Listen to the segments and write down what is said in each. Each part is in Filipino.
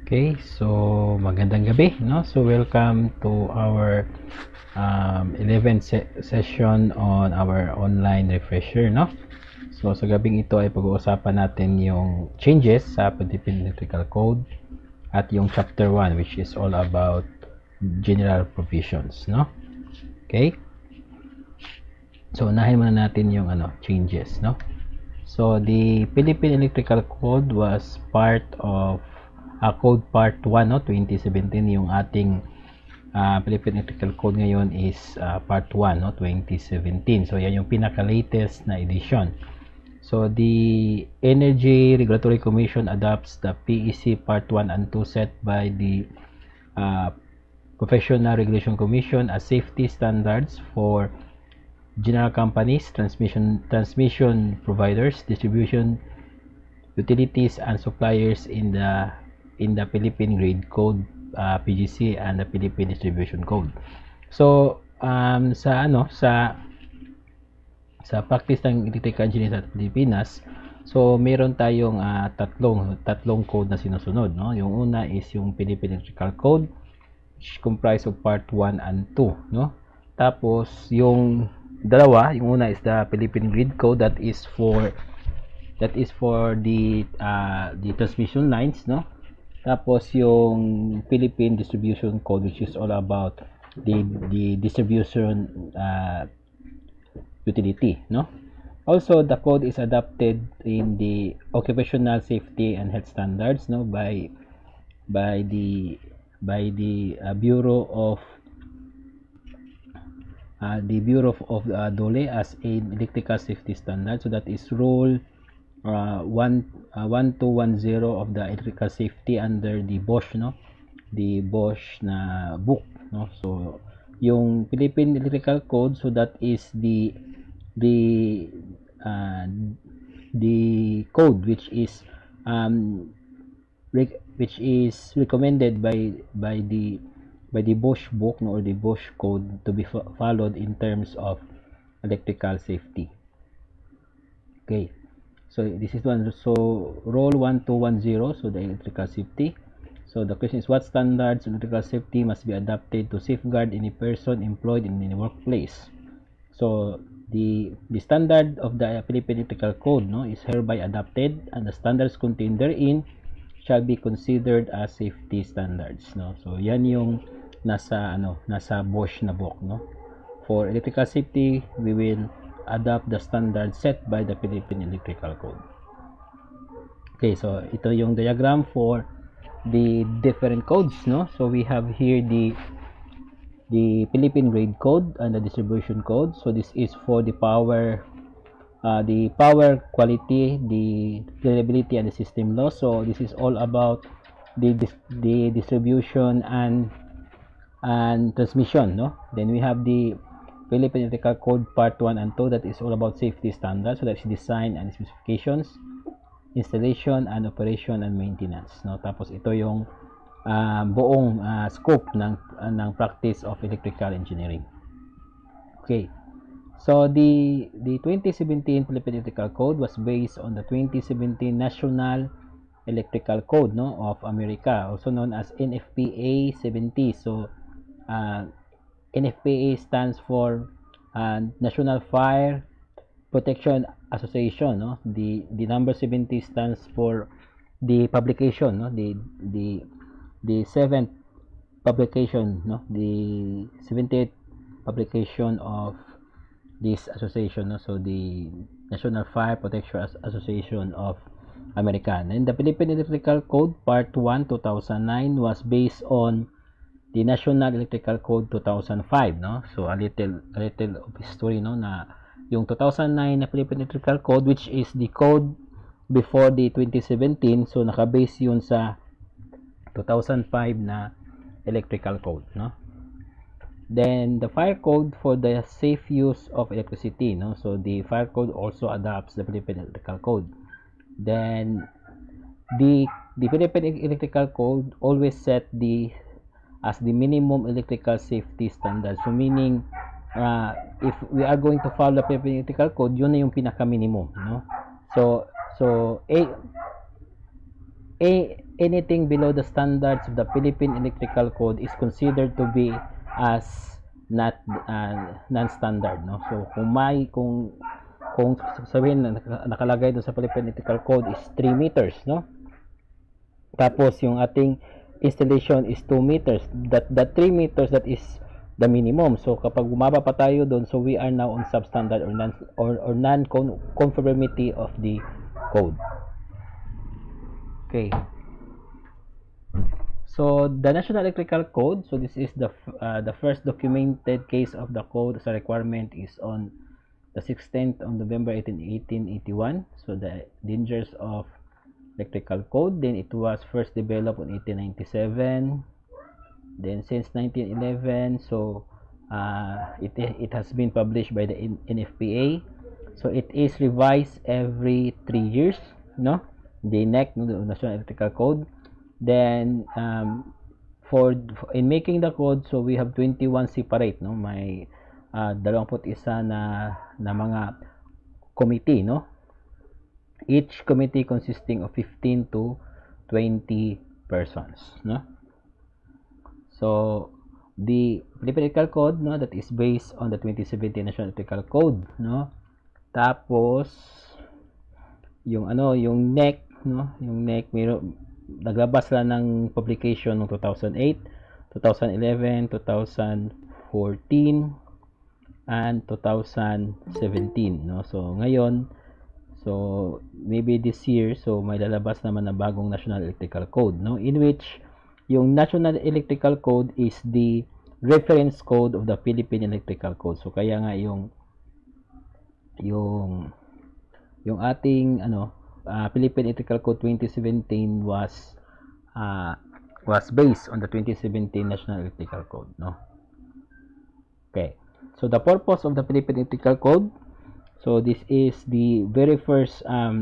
Okay, so magandang gabi, no? So welcome to our 11th session on our online refresher, no? So sa gabing ito ay pag-uusapan natin yung changes sa Philippine Electrical Code at yung chapter 1 which is all about general provisions, no? Okay? So unahin muna natin yung changes, no? So the Philippine Electrical Code was part of Code Part 1, no, 2017. Yung ating Philippine Electrical Code ngayon is Part 1, no, 2017. So yan yung pinaka-latest na edition. So the Energy Regulatory Commission adopts the PEC Part 1 and 2 set by the Professional Regulation Commission as safety standards for general companies, transmission providers, distribution utilities, and suppliers in the Philippine Grid Code, PGC, and the Philippine Distribution Code. So sa practice ng electrical engineering sa Pilipinas, so meron tayong tatlong code na sinusunod, no? Yung una is yung Philippine Electrical Code, which comprise of part 1 and 2, no? Tapos yung dalawa, yung una is the Philippine Grid Code, that is for the transmission lines, no? Tapos yung Philippine Distribution Code, which is all about the distribution utility, no? Also, the code is adopted in the occupational safety and health standards, no, by the Bureau of DOLE as an electrical safety standard. So that is rule 1210 of the electrical safety under the Bosch, no, the Bosch na book, no. So yung Philippine Electrical Code, so that is the code which is recommended by the Bosch book, no, or the Bosch code to be followed in terms of electrical safety. Okay, so this is one. So rule 1210, so the electrical safety. So the question is, what standards of electrical safety must be adopted to safeguard any person employed in any workplace? So the standard of the Philippine Electrical Code, no, is hereby adopted, and the standards contained therein shall be considered as safety standards, no. So yan yung nasa Bosch na book, no. For electrical safety, we will adopt the standard set by the Philippine Electrical Code. Okay, so ito yung diagram for the different codes, no. So we have here the Philippine Grid Code and the Distribution Code. So this is for the power quality, the reliability, and the system law. So this is all about the distribution and transmission, no. Then we have the Philippine Electrical Code Part 1 and 2, that is all about safety standards. So that's design and specifications, installation and operation and maintenance, no. Tapos ito yung buong scope ng practice of electrical engineering. Okay, so the 2017 Philippine Electrical Code was based on the 2017 National Electrical Code, no, of America, also known as NFPA 70. So NFPA stands for National Fire Protection Association, no. The number 70 stands for the publication, no, the 7th publication, no, the 78th publication of this association, no. So the National Fire Protection Association of America. And the Philippine Electrical Code Part 1 2009 was based on the National Electrical Code 2005, no. So a little of history, no, na yung 2009 na Philippine Electrical Code, which is the code before the 2017, so naka-base yun sa 2005 na electrical code, no. Then the fire code for the safe use of electricity, no. So the fire code also adopts the Philippine Electrical Code. Then the Philippine Electrical Code always set as the minimum electrical safety standard. So meaning if we are going to follow the Philippine Electrical Code, yun na yung pinaka minimum, no. So anything below the standards of the Philippine Electrical Code is considered to be as not non-standard, no? So kung sabihin na nakalagay doon sa Philippine Electrical Code is 3 meters, no? Tapos yung ating installation is 2 meters. That 3 meters, that is the minimum. So kapag bumaba pa tayo doon, so we are now on substandard or non-conformity of the code. Okay. So the National Electrical Code, so this is the first documented case of the code as a requirement is on the 16th of November 1881. So the dangers of electrical code, then it was first developed in 1897. Then since 1911, so it has been published by the NFPA. So it is revised every 3 years, no? The NEC, the National Electrical Code. Then in making the code, so we have 21 separate, no? May 21 na mga committee, no? Each committee consisting of 15 to 20 persons, no? So the Philippine Electrical Code, no, that is based on the 2017 National Electrical Code, no? Tapos yung NEC, no, yung NEC naglabas lang ng publication noong 2008, 2011, 2014 and 2017, no? So ngayon, so maybe this year, so may lalabas naman na bagong National Electrical Code, no, in which yung National Electrical Code is the reference code of the Philippine Electrical Code. So kaya nga yung ating Philippine Electrical Code 2017 was based on the 2017 National Electrical Code, no? Okay. So the purpose of the Philippine Electrical Code, so this is the very first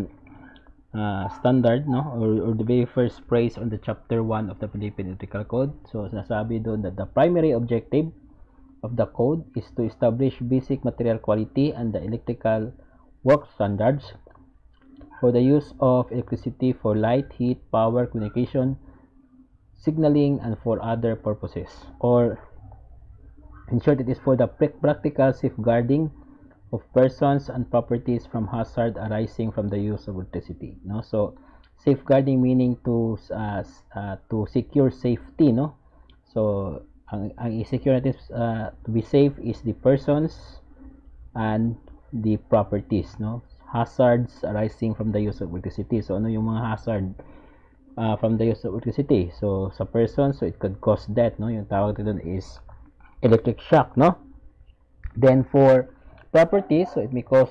standard, no, or the very first phrase on the chapter 1 of the Philippine Electrical Code. So sinasabi doon that the primary objective of the code is to establish basic material quality and the electrical work standards for the use of electricity for light, heat, power, communication, signaling, and for other purposes. Or in short, it is for the practical safeguarding of persons and properties from hazard arising from the use of electricity, no? So safeguarding meaning to secure safety, no? So ang i-secure natin to be safe is the persons and the properties, no? Hazards arising from the use of electricity. So ano yung mga hazard from the use of electricity? So sa person, so it could cause death, no? Yung tawag dito is electric shock, no? Then for properties, so it may cause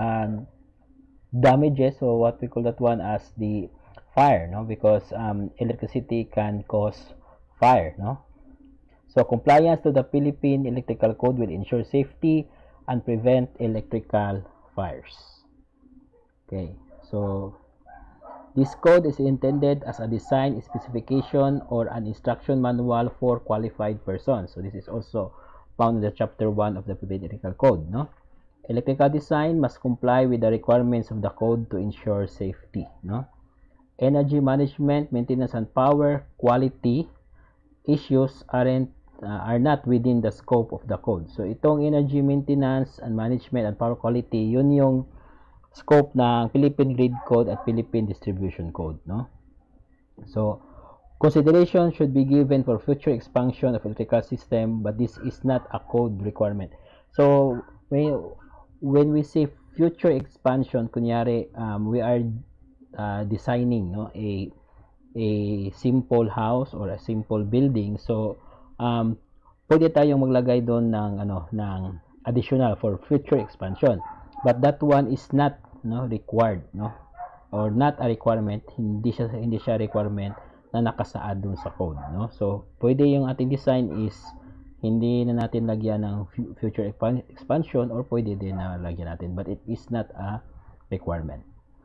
damages, so what we call that one as the fire, no? Because electricity can cause fire, no? So compliance to the Philippine Electrical Code will ensure safety and prevent electrical fires. Okay, so this code is intended as a design specification or an instruction manual for qualified persons. So this is also found in the chapter 1 of the Philippine Electrical Code, no? Electrical design must comply with the requirements of the code to ensure safety, no? Energy management, maintenance, and power quality issues are not within the scope of the code. So itong energy maintenance and management and power quality, yun yung scope ng Philippine Grid Code at Philippine Distribution Code, no? So consideration should be given for future expansion of electrical system, but this is not a code requirement. So when we say future expansion, kunyari we are designing, no, a simple house or a simple building. So pwede tayong maglagay doon ng additional for future expansion, but that one is not, no, required, no, or not a requirement. Hindi siya requirement na nakasaad dun sa code, no? So pwede yung ating design is hindi na natin lagyan ng future expansion, or pwede din na lagyan natin, but it is not a requirement.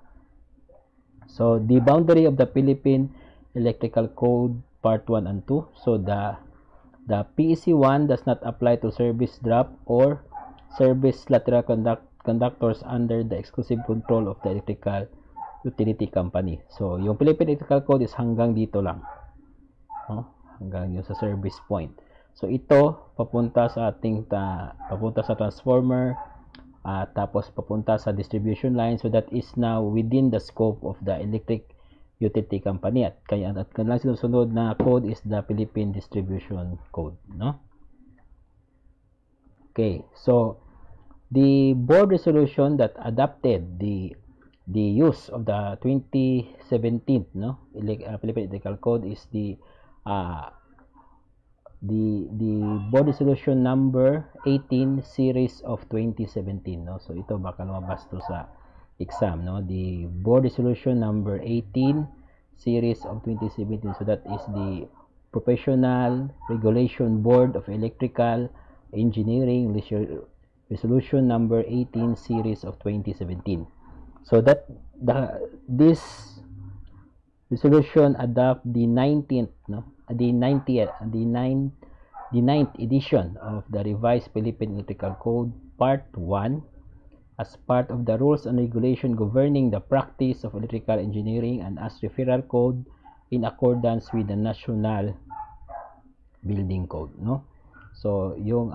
So the boundary of the Philippine Electrical Code Part 1 and 2. So the PEC 1 does not apply to service drop or service lateral conductors under the exclusive control of the Electrical utility company. So, yung Philippine Electrical Code is hanggang dito lang. No? Hanggang yung sa service point. So, ito, papunta sa ating, papunta sa transformer, tapos papunta sa distribution line. So, that is now within the scope of the electric utility company. At kanilang sinusunod na code is the Philippine Distribution Code. No? Okay, so, the board resolution that adopted the use of the 2017 Philippine Electrical Code is the board resolution number 18 series of 2017, no? So ito baka lumabas to sa exam, no? The board resolution number 18 series of 2017. So that is the Professional Regulation Board of Electrical Engineering resolution number 18 series of 2017. So that this resolution adopt the 19th the 9th edition of the revised Philippine Electrical Code Part 1 as part of the rules and regulation governing the practice of electrical engineering and as referral code in accordance with the National Building Code, no? So yung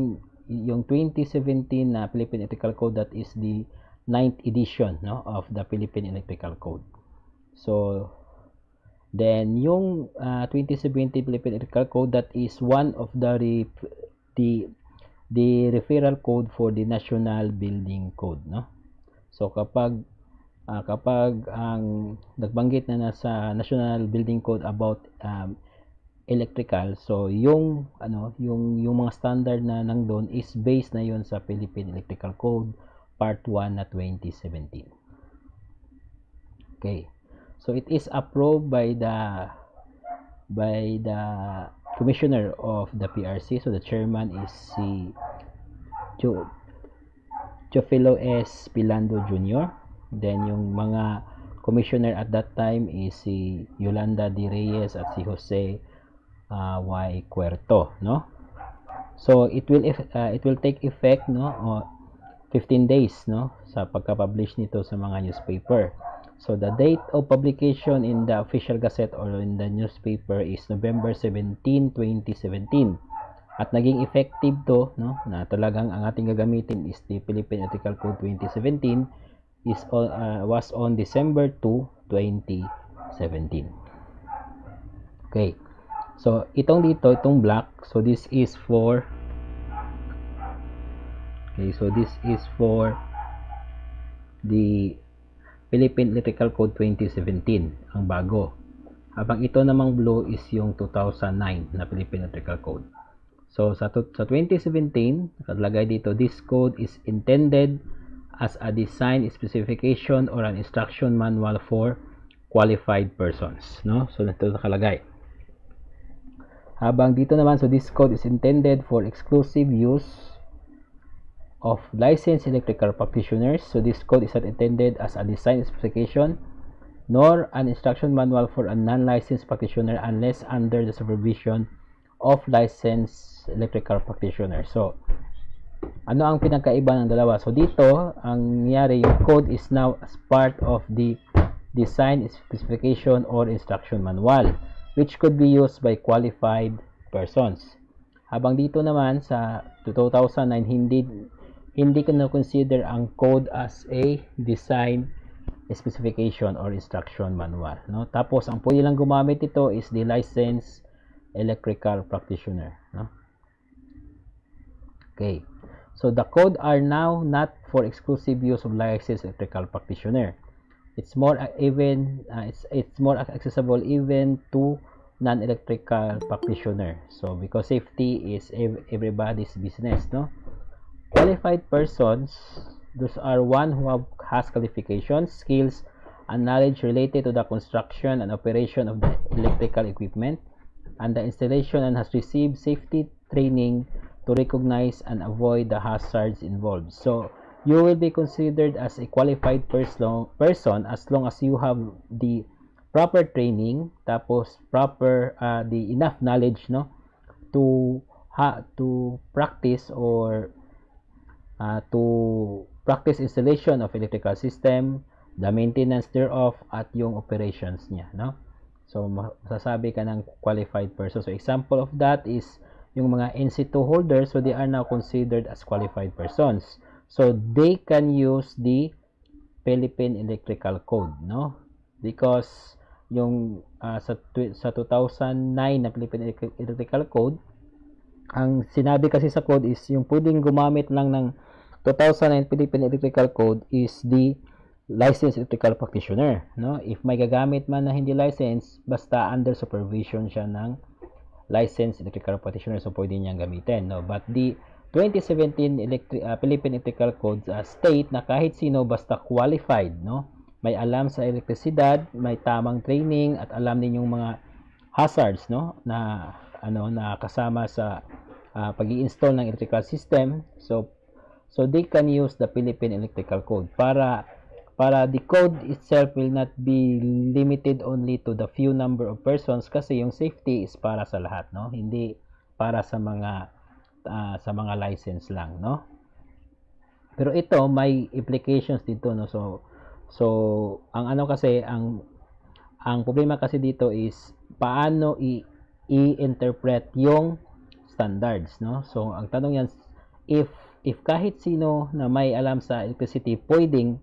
2017 na Philippine Electrical Code, that is the 9th edition, no, of the Philippine Electrical Code. So then yung 2017 Philippine Electrical Code, that is one of the referral code for the National Building Code, no? So kapag ang nagbanggit na nasa National Building Code about electrical, so yung mga standard na nandun is based na yon sa Philippine Electrical Code Part 1 na 2017. Okay, so it is approved by the commissioner of the PRC. So the chairman is si Teofilo S. Pilando Jr. Then yung mga commissioner at that time is si Yolanda D. Reyes at si Jose Y. Cuerto, no? So it will take effect, no, 15 days, no, sa pagka-publish nito sa mga newspaper. So the date of publication in the official gazette or in the newspaper is November 17, 2017. At naging effective to, no, na talagang ang ating gagamitin is the Philippine Electrical Code 2017 was on December 2, 2017. Okay. So itong black, so this is for the Philippine Electrical Code 2017, ang bago. Habang ito namang blue is yung 2009 na Philippine Electrical Code. So sa 2017, nakalagay dito, this code is intended as a design specification or an instruction manual for qualified persons, no? So ito nakalagay. Habang dito naman, so this code is intended for exclusive use of licensed electrical practitioners. So this code is not intended as a design specification nor an instruction manual for a non-licensed practitioner unless under the supervision of licensed electrical practitioner. So ano ang pinagkaiba ng dalawa? So dito, ang nangyari, yung code is now as part of the design specification or instruction manual, which could be used by qualified persons. Habang dito naman sa 2009, hindi ko na consider ang code as a design specification or instruction manual, no? Tapos ang pwede lang gumamit ito is the licensed electrical practitioner, no? Okay. So the code are now not for exclusive use of licensed electrical practitioner. It's more it's more accessible even to non-electrical practitioner. So because safety is everybody's business, no? Qualified persons, those are one who has qualifications, skills, and knowledge related to the construction and operation of the electrical equipment and the installation and has received safety training to recognize and avoid the hazards involved. So you will be considered as a qualified person as long as you have the proper training, tapos proper the enough knowledge, no, to practice or to practice installation of electrical system, the maintenance thereof, at yung operations niya, no? So, masasabi ka ng qualified person. So, example of that is yung mga NC2 holders, so they are now considered as qualified persons. So, they can use the Philippine Electrical Code, no? Because yung sa 2009 na Philippine Electrical Code, ang sinabi kasi sa code is yung pwedeng gumamit lang ng 2009 Philippine Electrical Code is the licensed electrical practitioner, no? If may gagamit man na hindi license, basta under supervision siya ng licensed electrical practitioner, so pwede niyang gamitin, no? But the 2017 Philippine Electrical Code state na kahit sino basta qualified, no? May alam sa elektrisidad, may tamang training at alam din yung mga hazards, no, na na kasama sa pag-i-install ng electrical system. So they can use the Philippine Electrical Code para the code itself will not be limited only to the few number of persons, kasi yung safety is para sa lahat, no, hindi para sa mga license lang, no. Pero ito may implications dito, no. So ang kasi ang problema kasi dito is paano i-interpret yung standards, no? So ang tanong yan, if kahit sino na may alam sa electricity pwedeng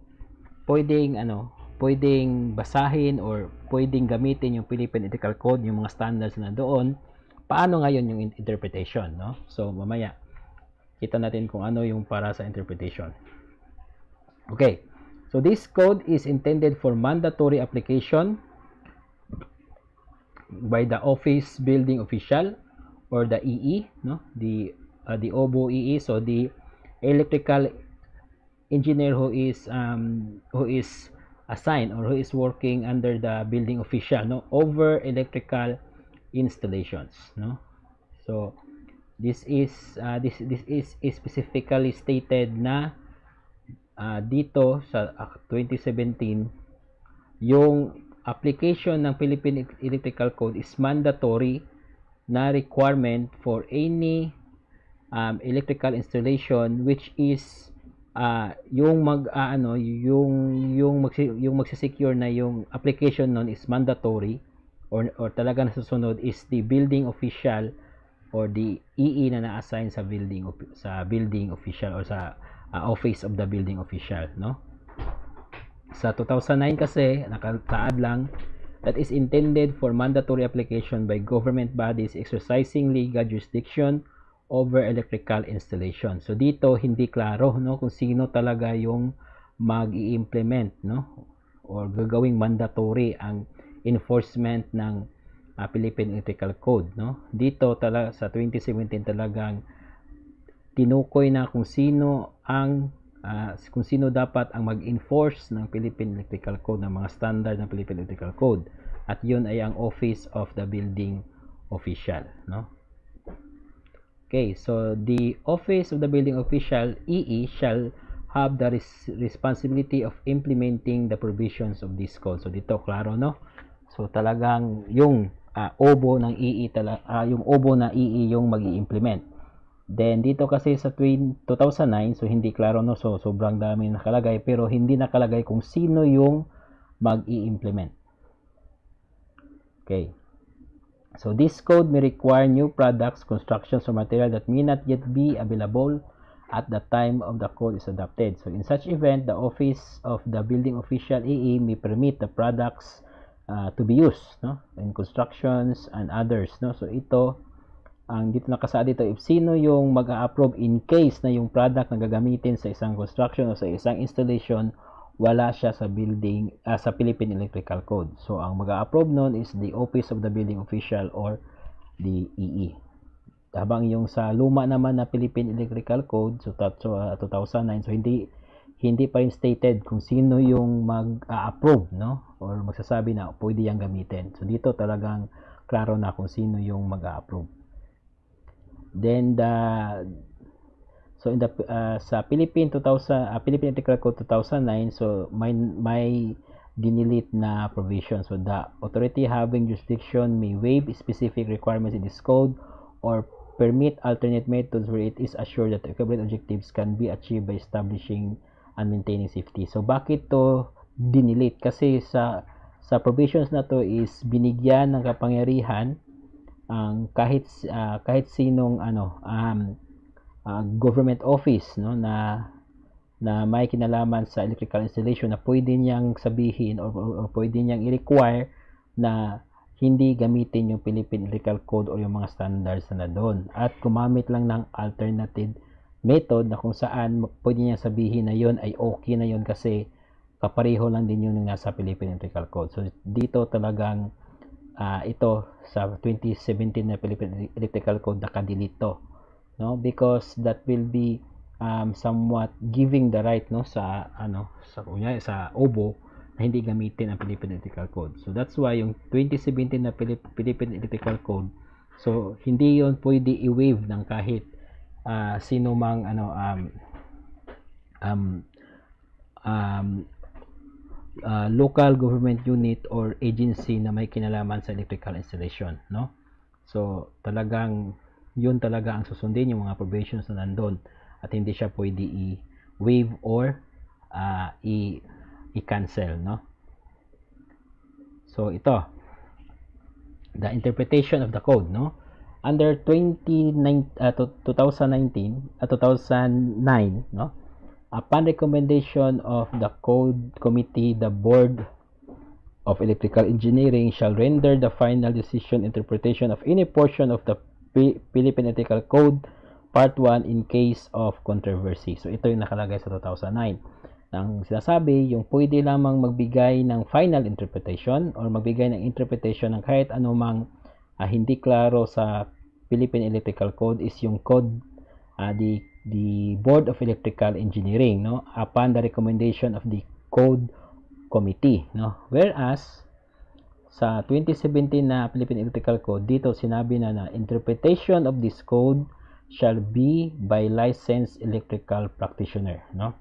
basahin or pwedeng gamitin yung Philippine Electrical Code, yung mga standards na doon, paano ngayon yung interpretation, no? So mamaya kita natin kung ano yung para sa interpretation. Okay. So this code is intended for mandatory application by the office building official or the EE, no, the OBO EE. So the electrical engineer who is assigned or who is working under the building official, no, over electrical installations, no. So this is specifically stated na dito sa 2017 yung application ng Philippine Electrical Code is mandatory na requirement for any electrical installation which is yung magsisecure na yung application nun is mandatory or talaga nasusunod is the building official or the EE na na-assign sa building official or sa office of the building official, no. Sa 2009 kasi nakasaad lang that is intended for mandatory application by government bodies exercising legal jurisdiction over electrical installation. So dito hindi klaro, no, kung sino talaga yung mag-i-implement, no, or gagawing mandatory ang enforcement ng Philippine Electrical Code, no. Dito talaga sa 2017 talagang tinukoy na kung sino dapat ang mag-enforce ng Philippine Electrical Code, ng mga standard ng Philippine Electrical Code, at yun ay ang Office of the Building Official, no. Okay, so the Office of the Building Official, EE, shall have the responsibility of implementing the provisions of this code. So dito klaro, no. So talagang yung OBO ng EE yung OBO na EE yung magi-implement. Then dito kasi sa 2009, so hindi klaro, no, so sobrang dami nakalagay pero hindi nakalagay kung sino yung mag-i-implement. Okay. So this code may require new products, constructions, or material that may not yet be available at the time of the code is adopted. So in such event, the Office of the Building Official EE may permit the products to be used, no, in constructions and others, no. So ito ang dito nakasaad dito, if sino yung mag-a-approve in case na yung product na gagamitin sa isang construction o sa isang installation wala siya sa sa Philippine Electrical Code. So ang mag-a-approve nun is the Office of the Building Official or the EE. Habang yung sa luma naman na Philippine Electrical Code, so 2009, so hindi pa rin stated kung sino yung mag-a-approve, no, or magsasabi na pwede yang gamitin. So dito talagang klaro na kung sino yung mag-a-approve. Then sa Philippine Electrical Code 2009, so may dinilit na provision. So the authority having jurisdiction may waive specific requirements in this code or permit alternate methods where it is assured that equivalent objectives can be achieved by establishing and maintaining safety. So bakit to dinilit kasi sa provisions na to is binigyan ng kapangyarihan ang kahit sinong government office, no, na may kinalaman sa electrical installation na pwede niyang sabihin or pwede niyang i-require na hindi gamitin yung Philippine Electrical Code o yung mga standards na doon at gumamit lang ng alternative method na kung saan pwede niyang sabihin na yon ay okay na yon kasi kapareho lang din yun yung nasa Philippine Electrical Code. So dito talagang ito sa 2017 na Philippine Electrical Code nakadilito, no, because that will be somewhat giving the right, no, sa sa OBO na hindi gamitin ang Philippine Electrical Code. So that's why yung 2017 na Philippine Electrical Code, so hindi yon pwede i-waive ng kahit sino mang local government unit or agency na may kinalaman sa electrical installation, no? So talagang yun talaga ang susundin, yung mga provisions na nandun, at hindi siya pwede i-waive or i-cancel, no? So ito, the interpretation of the code, no? Under 2009, no? Upon recommendation of the Code Committee, the Board of Electrical Engineering shall render the final decision interpretation of any portion of the Philippine Electrical Code Part 1 in case of controversy. So ito yung nakalagay sa 2009. Nang sinasabi, yung pwede lamang magbigay ng final interpretation or magbigay ng interpretation ng kahit anumang hindi klaro sa Philippine Electrical Code is yung code, the Board of Electrical Engineering, no, upon the recommendation of the Code Committee, no. Whereas sa 2017 na Philippine Electrical Code, dito sinabi na interpretation of this code shall be by licensed electrical practitioner, no.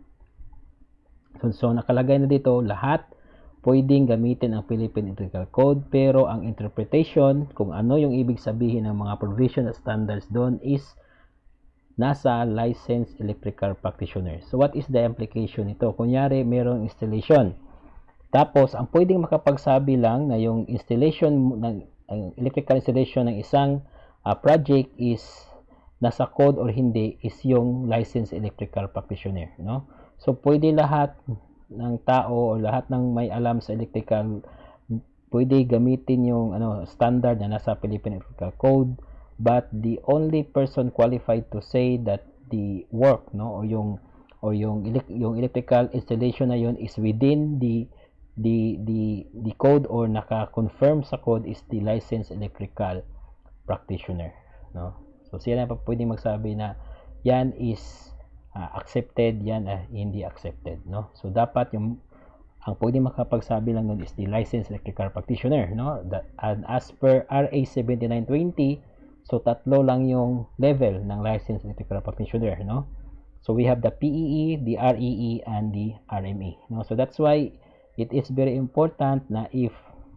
So nakalagay na dito lahat pwedeng gamitin ang Philippine Electrical Code, pero ang interpretation kung ano yung ibig sabihin ng mga provision at standards doon is nasa licensed electrical practitioner. So what is the implication nito? Kunyari merong installation, tapos ang pwedeng makapagsabi lang na yung installation ng electrical installation ng isang project is nasa code or hindi is yung licensed electrical practitioner, no? So pwede lahat ng tao o lahat ng may alam sa electrical pwede gamitin yung standard na nasa Philippine Electrical Code, but the only person qualified to say that the work, no, o yung electrical installation na yun is within the code or naka-confirm sa code is the licensed electrical practitioner, no. So sila pa pwedeng magsabi na yan is accepted, yan hindi accepted, no. So dapat yung ang pwedeng makapagsabi lang nun is the licensed electrical practitioner, no. And as per RA 7920, so tatlo lang yung level ng licensed electrical practitioner, no. So we have the PEE, the REE, and the RME, no. So that's why it is very important na if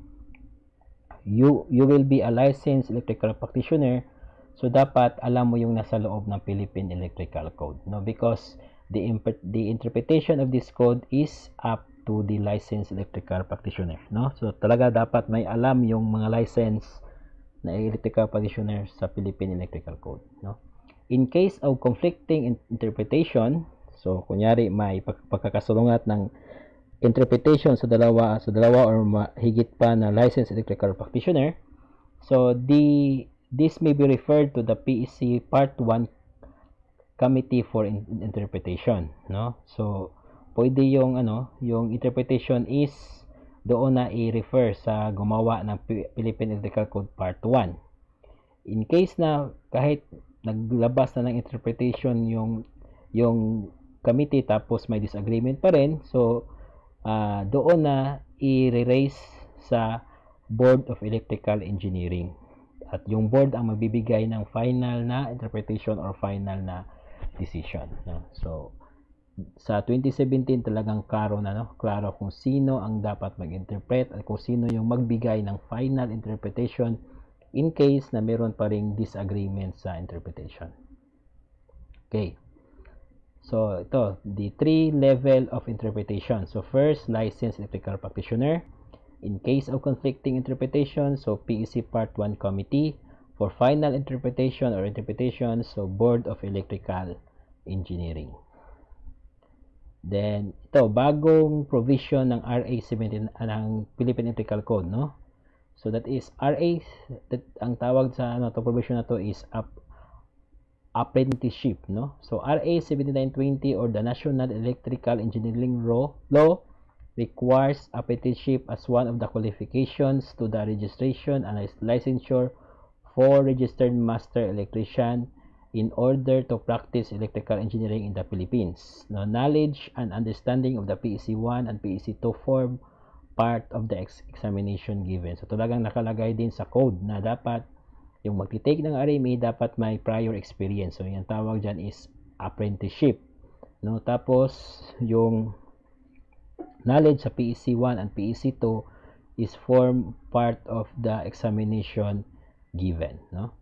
you will be a licensed electrical practitioner, so dapat alam mo yung nasa loob ng Philippine Electrical Code, no, because the interpretation of this code is up to the licensed electrical practitioner, no. So talaga dapat may alam yung mga license na electrical practitioner sa Philippine Electrical Code, no. In case of conflicting interpretation, so kunyari may pagkakasalungat ng interpretation sa dalawa or higit pa na licensed electrical practitioner, so this may be referred to the PEC Part 1 Committee for Interpretation, no. So pwede yung interpretation is doon na i-refer sa gumawa ng Philippine Electrical Code Part 1. In case na kahit naglabas na ng interpretation yung committee tapos may disagreement pa rin, so doon na i-raise sa Board of Electrical Engineering. At yung board ang magbibigay ng final na interpretation or final na decision, no? So sa 2017 talagang klaro na, no? Klaro kung sino ang dapat mag-interpret at kung sino yung magbigay ng final interpretation in case na meron pa ring disagreement sa interpretation. Okay. So ito, the 3 level of interpretation. So first, licensed electrical practitioner. In case of conflicting interpretation, so PEC Part 1 Committee. For final interpretation or interpretation, so Board of Electrical Engineering. Then ito, bagong provision ng RA 17 ng Philippine Electrical Code, no? So that is RA, ang tawag sa to provision na to is apprenticeship, no? So RA 7920 or the National Electrical Engineering Law requires apprenticeship as one of the qualifications to the registration and licensure for registered master electrician in order to practice electrical engineering in the Philippines. No, knowledge and understanding of the PEC 1 and PEC 2 form part of the examination given. So talagang nakalagay din sa code na dapat yung magtitake ng RMA dapat may prior experience. So yung tawag dyan is apprenticeship. No, tapos yung knowledge sa PEC 1 and PEC 2 is form part of the examination given, no?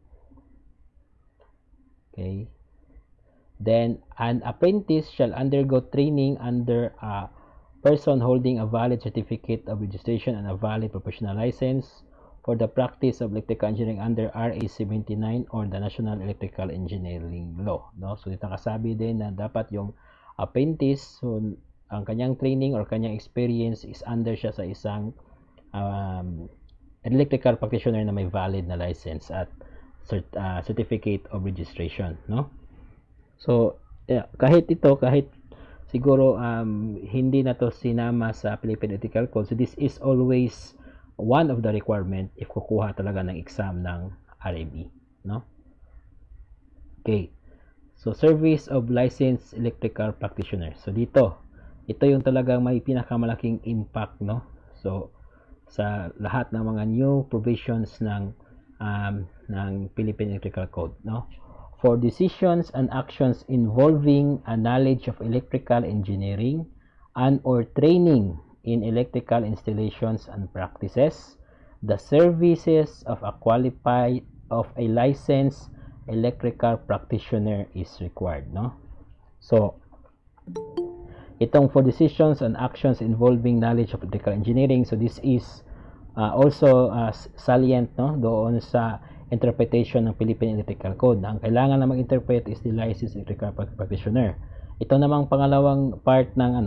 Okay. Then an apprentice shall undergo training under a person holding a valid certificate of registration and a valid professional license for the practice of electrical engineering under RA 79 or the National Electrical Engineering Law, no? So dito nakasabi din na dapat yung apprentice, so ang kanyang training or kanyang experience is under siya sa isang electrical practitioner na may valid na license at certificate of registration, no? So kahit siguro hindi na to sinama sa Philippine Electrical Code, so this is always one of the requirement if kukuha talaga ng exam ng RME, no? Okay, so service of licensed electrical practitioner. So dito, ito yung talagang may pinakamalaking impact, no? So sa lahat ng mga new provisions ng Philippine Electrical Code, no? For decisions and actions involving a knowledge of electrical engineering and or training in electrical installations and practices, the services of a licensed electrical practitioner is required, no? So itong for decisions and actions involving knowledge of electrical engineering, so this is also salient, no, doon sa interpretation ng Philippine Electrical Code. Ang kailangan na mag-interpret is the licensed electrical practitioner. Ito namang pangalawang part ng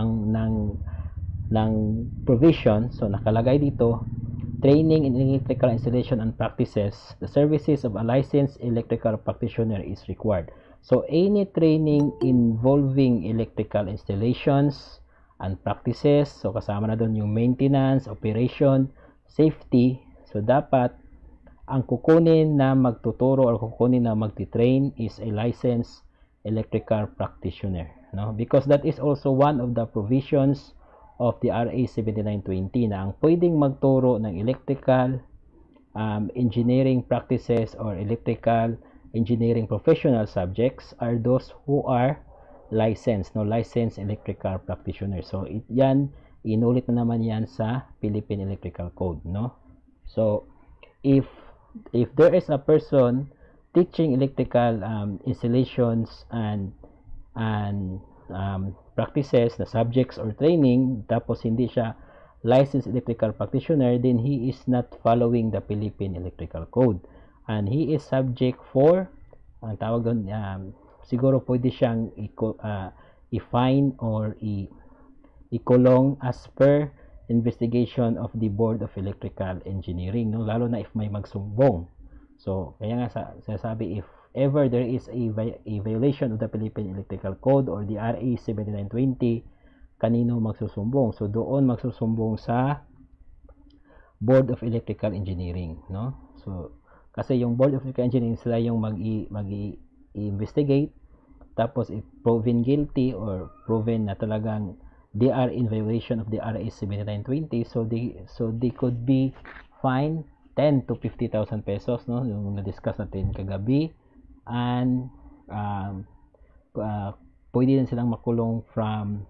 ng provision, so nakalagay dito, training in electrical installation and practices, the services of a licensed electrical practitioner is required. So any training involving electrical installations and practices, so kasama na doon yung maintenance, operation, safety, so dapat ang kukunin na magtuturo or kukunin na magti-train is a licensed electrical practitioner, no? Because that is also one of the provisions of the RA 7920 na ang pwedeng magturo ng electrical engineering practices or electrical engineering professional subjects are those who are licensed, no, licensed electrical practitioners. So yan, inulit na naman yan sa Philippine Electrical Code, no? So if there is a person teaching electrical installations and practices na subjects or training, tapos hindi siya licensed electrical practitioner, then he is not following the Philippine Electrical Code and he is subject for, ang tawag doon, siguro pwede siyang i-fine or i-kulong as per investigation of the Board of Electrical Engineering, no? Lalo na if may magsumbong. So kaya nga sasabi, if ever there is a violation of the Philippine Electrical Code or the RA 7920, kanino magsusumbong? So doon magsusumbong sa Board of Electrical Engineering, no? So kasi yung Board of Electrical Engineering sila yung mag-investigate, tapos if proven guilty or proven na talagang they are in violation of the RA 7920, so they could be fined 10 to 50,000 pesos, no? Yung na-discuss natin kagabi, and pwede din silang makulong from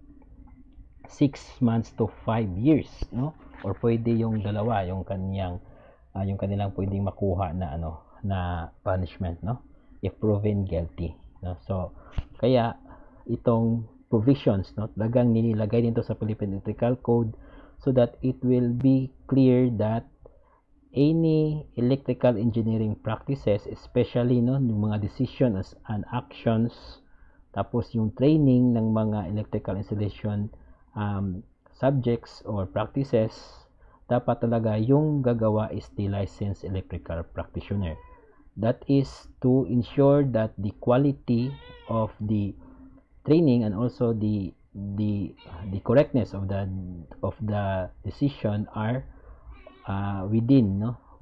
6 months to 5 years, no? Or pwede yung dalawa, yung kanilang pwedeng makuha na punishment, no, if proven guilty, no? So kaya itong provisions, no? Talagang nilagay dito sa Philippine Electrical Code so that it will be clear that any electrical engineering practices, especially no, yung mga decisions and actions, tapos yung training ng mga electrical installation subjects or practices, dapat talaga yung gagawa is the licensed electrical practitioner. That is to ensure that the quality of the training and also the correctness of the decision are within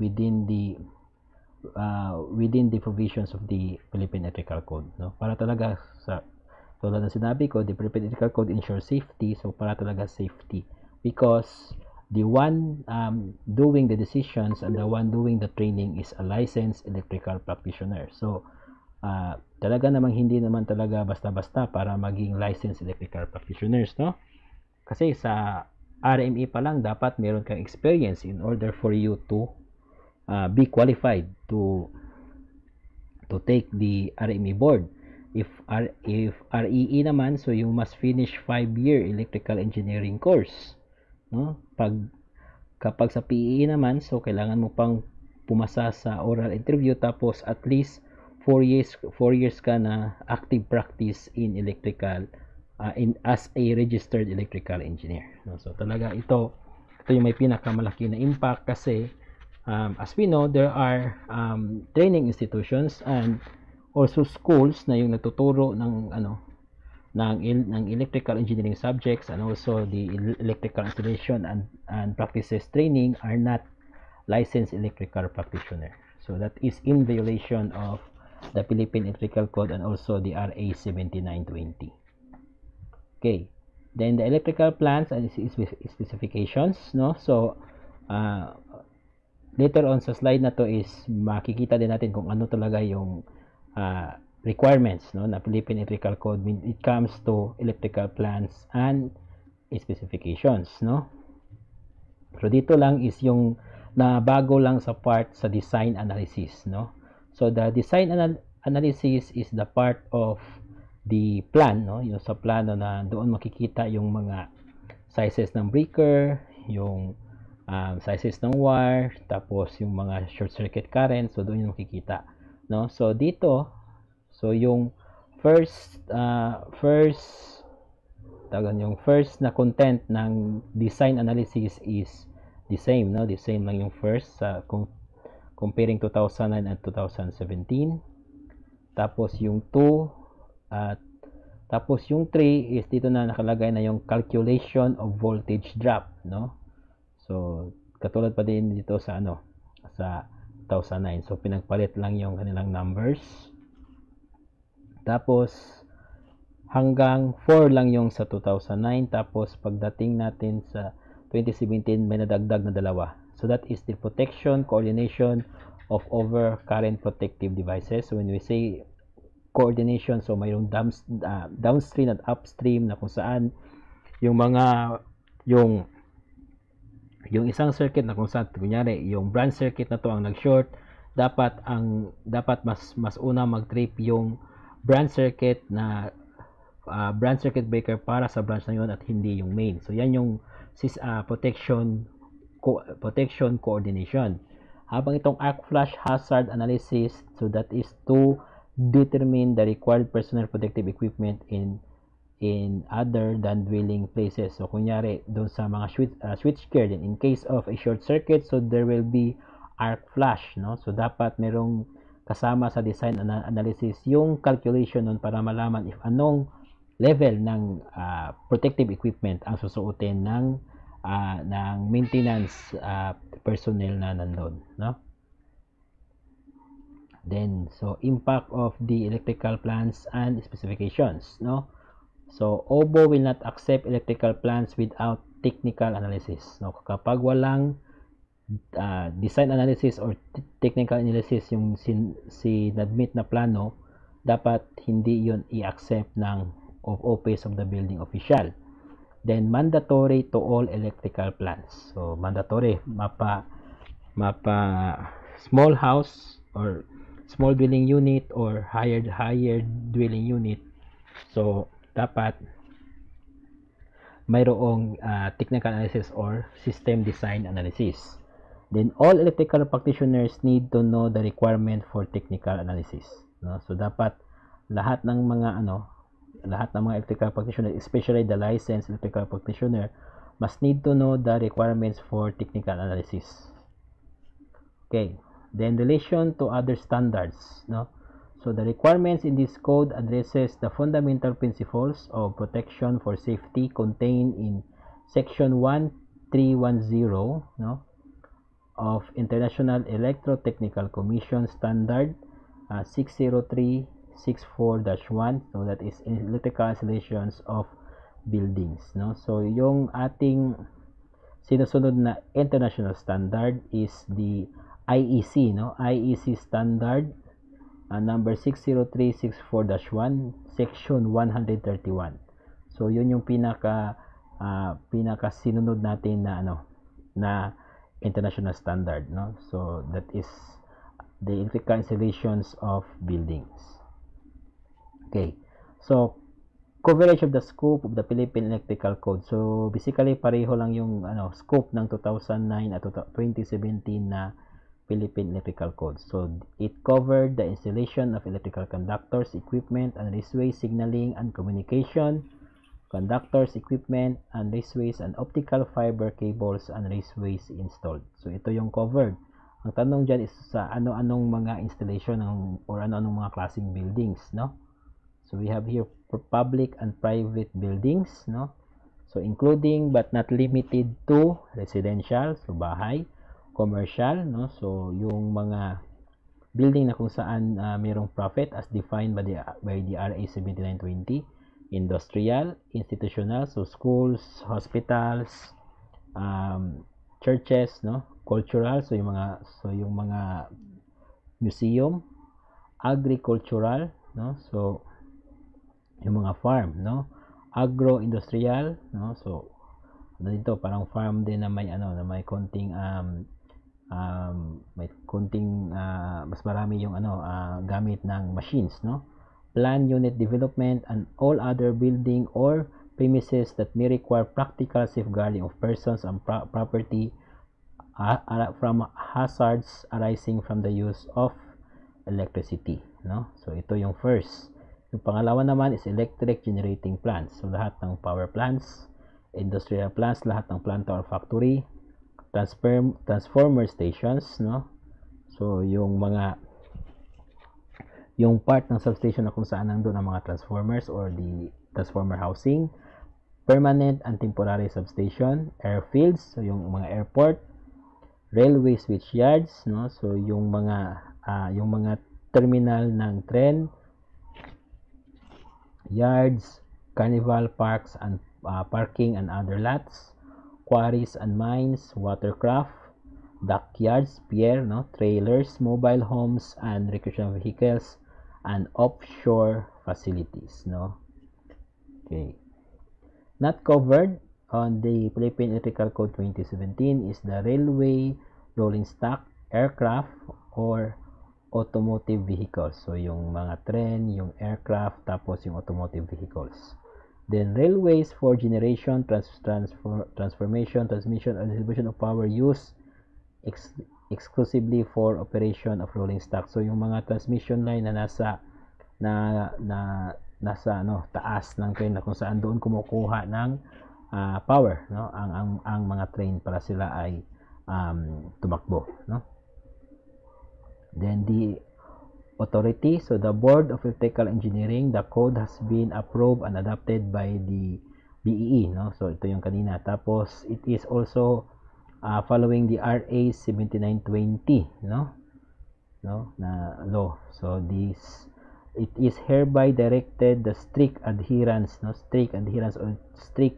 the provisions of the Philippine Electrical Code, no, para talaga sa tulad ng sinabi ko, the Philippine Electrical Code ensures safety, so para talaga safety, because the one doing the decisions and the one doing the training is a licensed electrical practitioner. So talaga namang hindi naman talaga basta-basta para maging licensed electrical practitioners, no? Kasi sa RME pa lang dapat meron kang experience in order for you to be qualified to take the RME board. If REE naman, so you must finish 5-year electrical engineering course, no? Kapag sa PEE naman, so kailangan mo pang pumasa sa oral interview, tapos at least 4 years ka na active practice in electrical as a registered electrical engineer, no? So talaga ito yung may pinakamalaki na impact kasi as we know, there are training institutions and also schools na yung nagtuturo ng ng electrical engineering subjects, and also the electrical installation and practices training are not licensed electrical practitioner. So that is in violation of the Philippine Electrical Code and also the RA 7920. Okay, then the electrical plans and specifications, no? So later on sa slide na to is makikita din natin kung ano talaga yung requirements, no, na Philippine Electrical Code when it comes to electrical plans and specifications, no? So dito lang is yung na bago lang sa part sa design analysis, no? So the design analysis is the part of the plan, no? Yung sa plano na doon makikita yung mga sizes ng breaker, yung sizes ng wire, tapos yung mga short circuit current, so doon yung makikita, no? So dito, so yung first na content ng design analysis is the same, no? The same lang yung first comparing 2009 and 2017. Tapos yung 2 at tapos yung 3 is dito na nakalagay na yung calculation of voltage drop, no? So katulad pa din dito sa sa 2009. So pinagpalit lang yung kanilang numbers. Tapos hanggang 4 lang yung sa 2009, tapos pagdating natin sa 2017 may nadagdag na 2. So that is the protection, coordination of overcurrent protective devices. So when we say coordination, so mayroong downstream at upstream na kung saan yung mga yung isang circuit na kung saan kunyari yung branch circuit na to ang nag-short, dapat mas una mag-trip yung branch circuit breaker para sa branch na yun at hindi yung main. So yan yung protection coordination. Habang itong arc flash hazard analysis, so that is to determine the required personal protective equipment in other than dwelling places. So kunyari doon sa mga switchgear din, in case of a short circuit, so there will be arc flash, no? So dapat merong kasama sa design analysis yung calculation nun para malaman if anong level ng protective equipment ang susuotin ng maintenance personnel na nandun, no? Then so impact of the electrical plans and specifications, no? So OBO will not accept electrical plans without technical analysis, no? Kapag walang design analysis or technical analysis yung sinadmit na plano, dapat hindi yun i-accept ng office of the building official. Then mandatory to all electrical plans. So mandatory mapa small house or small dwelling unit or higher dwelling unit. So dapat mayroong technical analysis or system design analysis. Then all electrical practitioners need to know the requirement for technical analysis, no? So dapat lahat ng mga electrical practitioner, especially the licensed electrical practitioner, must need to know the requirements for technical analysis. Okay, then relation to other standards, no? So the requirements in this code addresses the fundamental principles of protection for safety contained in section 1310, no, of International Electrotechnical Commission Standard 60364-1, so that is electrical installations of buildings, no? So yung ating sinusunod na international standard is the IEC, no? IEC standard number 60364-1, section 131. So yun yung pinaka sinunod natin na na international standard, no? So that is the electrical installations of buildings. Okay, so coverage of the scope of the Philippine Electrical Code. So basically pareho lang yung scope ng 2009 at 2017 na Philippine Electrical Code. So it covered the installation of electrical conductors, equipment, and raceway signaling and communication, conductors, equipment, and raceways, and optical fiber cables and raceways installed. So ito yung covered. Ang tanong dyan is sa ano-anong mga installation or ano-anong mga klaseng buildings, no? So we have here public and private buildings, no? So including but not limited to residential, so bahay, commercial, no? So yung mga building na kung saan mayroong profit as defined by the RA 7920, industrial, institutional, so schools, hospitals, churches, no? Cultural, so yung mga museum, agricultural, no? So yung mga farm, no? Agro-industrial, no? So dito parang farm din na may na may konting mas marami yung gamit ng machines, no? Plan unit development and all other building or premises that may require practical safeguarding of persons and property from hazards arising from the use of electricity, no? So ito yung first. Yung pangalawa naman is electric generating plants. So lahat ng power plants, industrial plants, lahat ng planta or factory, transformer stations, no? So yung part ng substation na kung saan nandoon ang mga transformers or the transformer housing, permanent and temporary substation, airfields, so yung mga airport, railway switch yards, no? So yung mga terminal ng tren, yards, carnival parks and parking and other lots, quarries and mines, watercraft, dockyards, pier, no, trailers, mobile homes and recreational vehicles, and offshore facilities, no. Okay. Not covered on the Philippine Electrical Code 2017 is the railway, rolling stock, aircraft, or automotive vehicles. So yung mga tren, yung aircraft, tapos yung automotive vehicles. Then railways for generation, transformation, transmission, and distribution of power used exclusively for operation of rolling stock. So yung mga transmission line na nasa taas ng train na kung saan doon kumukuha ng power, no, ang mga train para sila ay tumakbo, no. Then the authority, so the Board of Electrical Engineering, the code has been approved and adopted by the BEE, no? So ito yung kanina. Tapos it is also following the RA 7920, no na law. So it is hereby directed the strict adherence or strict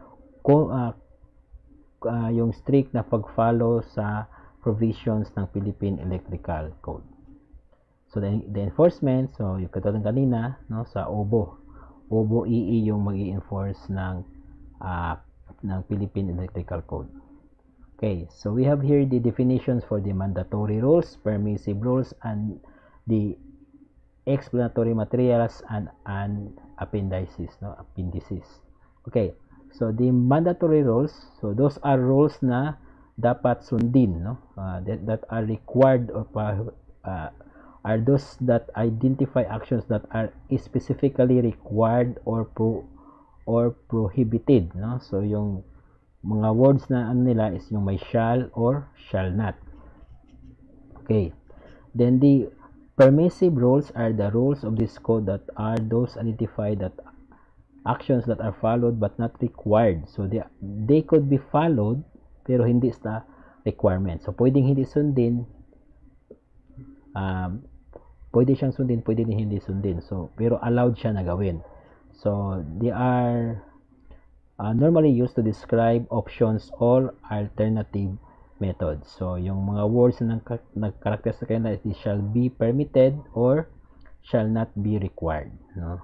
yung strict na pag-follow sa provisions ng Philippine Electrical Code. So the enforcement, so yung katulad kanina, no, sa OBO EE yung mag-i-enforce ng Philippine Electrical Code. Okay, so we have here the definitions for the mandatory rules, permissive rules, and the explanatory materials, and appendices, no? Appendices. Okay. So the mandatory rules, so those are rules na dapat sundin, no? That are required or are those that identify actions that are specifically required or prohibited, no? So yung mga words na ano nila is yung may shall or shall not. Okay. Then the permissive rules are the rules of this code that are those identified that actions that are followed but not required. So they could be followed pero hindi sa requirement. So pwedeng hindi sundin, pwede siyang sundin, pwede din hindi sundin. So pero allowed siya na gawin. So they are normally used to describe options or alternative methods. So yung mga words na nagkarakter sa kanila is shall be permitted or shall not be required, no?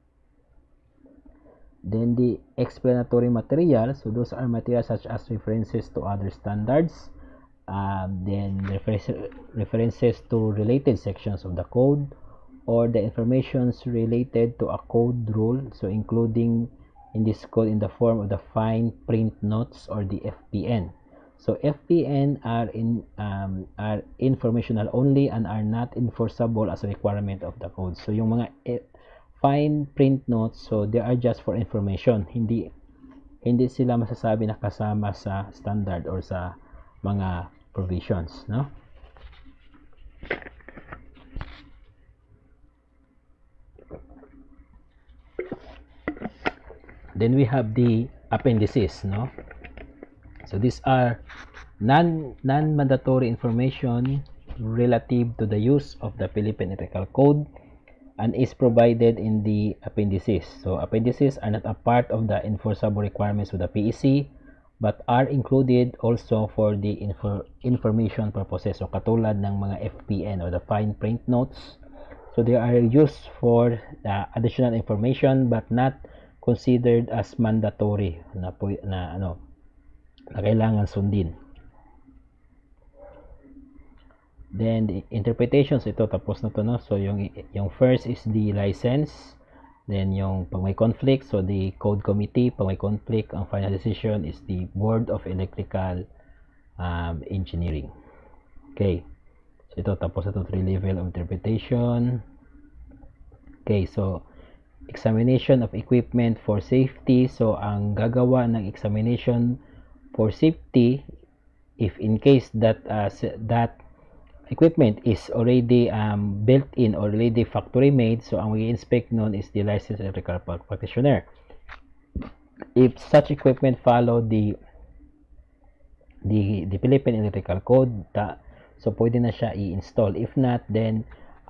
Then the explanatory materials, so those are materials such as references to other standards, then references to related sections of the code, or the informations related to a code rule, so including in this code in the form of the fine print notes or the FPN. So FPN are informational only and are not enforceable as a requirement of the code. So yung mga fine print notes, so they are just for information, hindi sila masasabi na kasama sa standard or sa mga provisions, no? Then we have the appendices, no? So these are non-mandatory information relative to the use of the Philippine Electrical Code and is provided in the appendices. So appendices are not a part of the enforceable requirements of the PEC but are included also for the information purposes. So katulad ng mga FPN or the fine print notes. So they are used for additional information but not considered as mandatory na kailangan sundin. Then the interpretations, ito tapos na to, no? So yung first is the license, then yung pag may conflict, so the code committee, pag may conflict, ang final decision is the Board of Electrical Engineering. Okay, so ito tapos na to, 3 level of interpretation. Okay, so examination of equipment for safety, so ang gagawa ng examination for safety if in case that that equipment is already built-in or already factory made, so ang mag-inspect nun is the licensed electrical practitioner. If such equipment follow the Philippine Electrical Code, so pwede na siya i-install. If not, then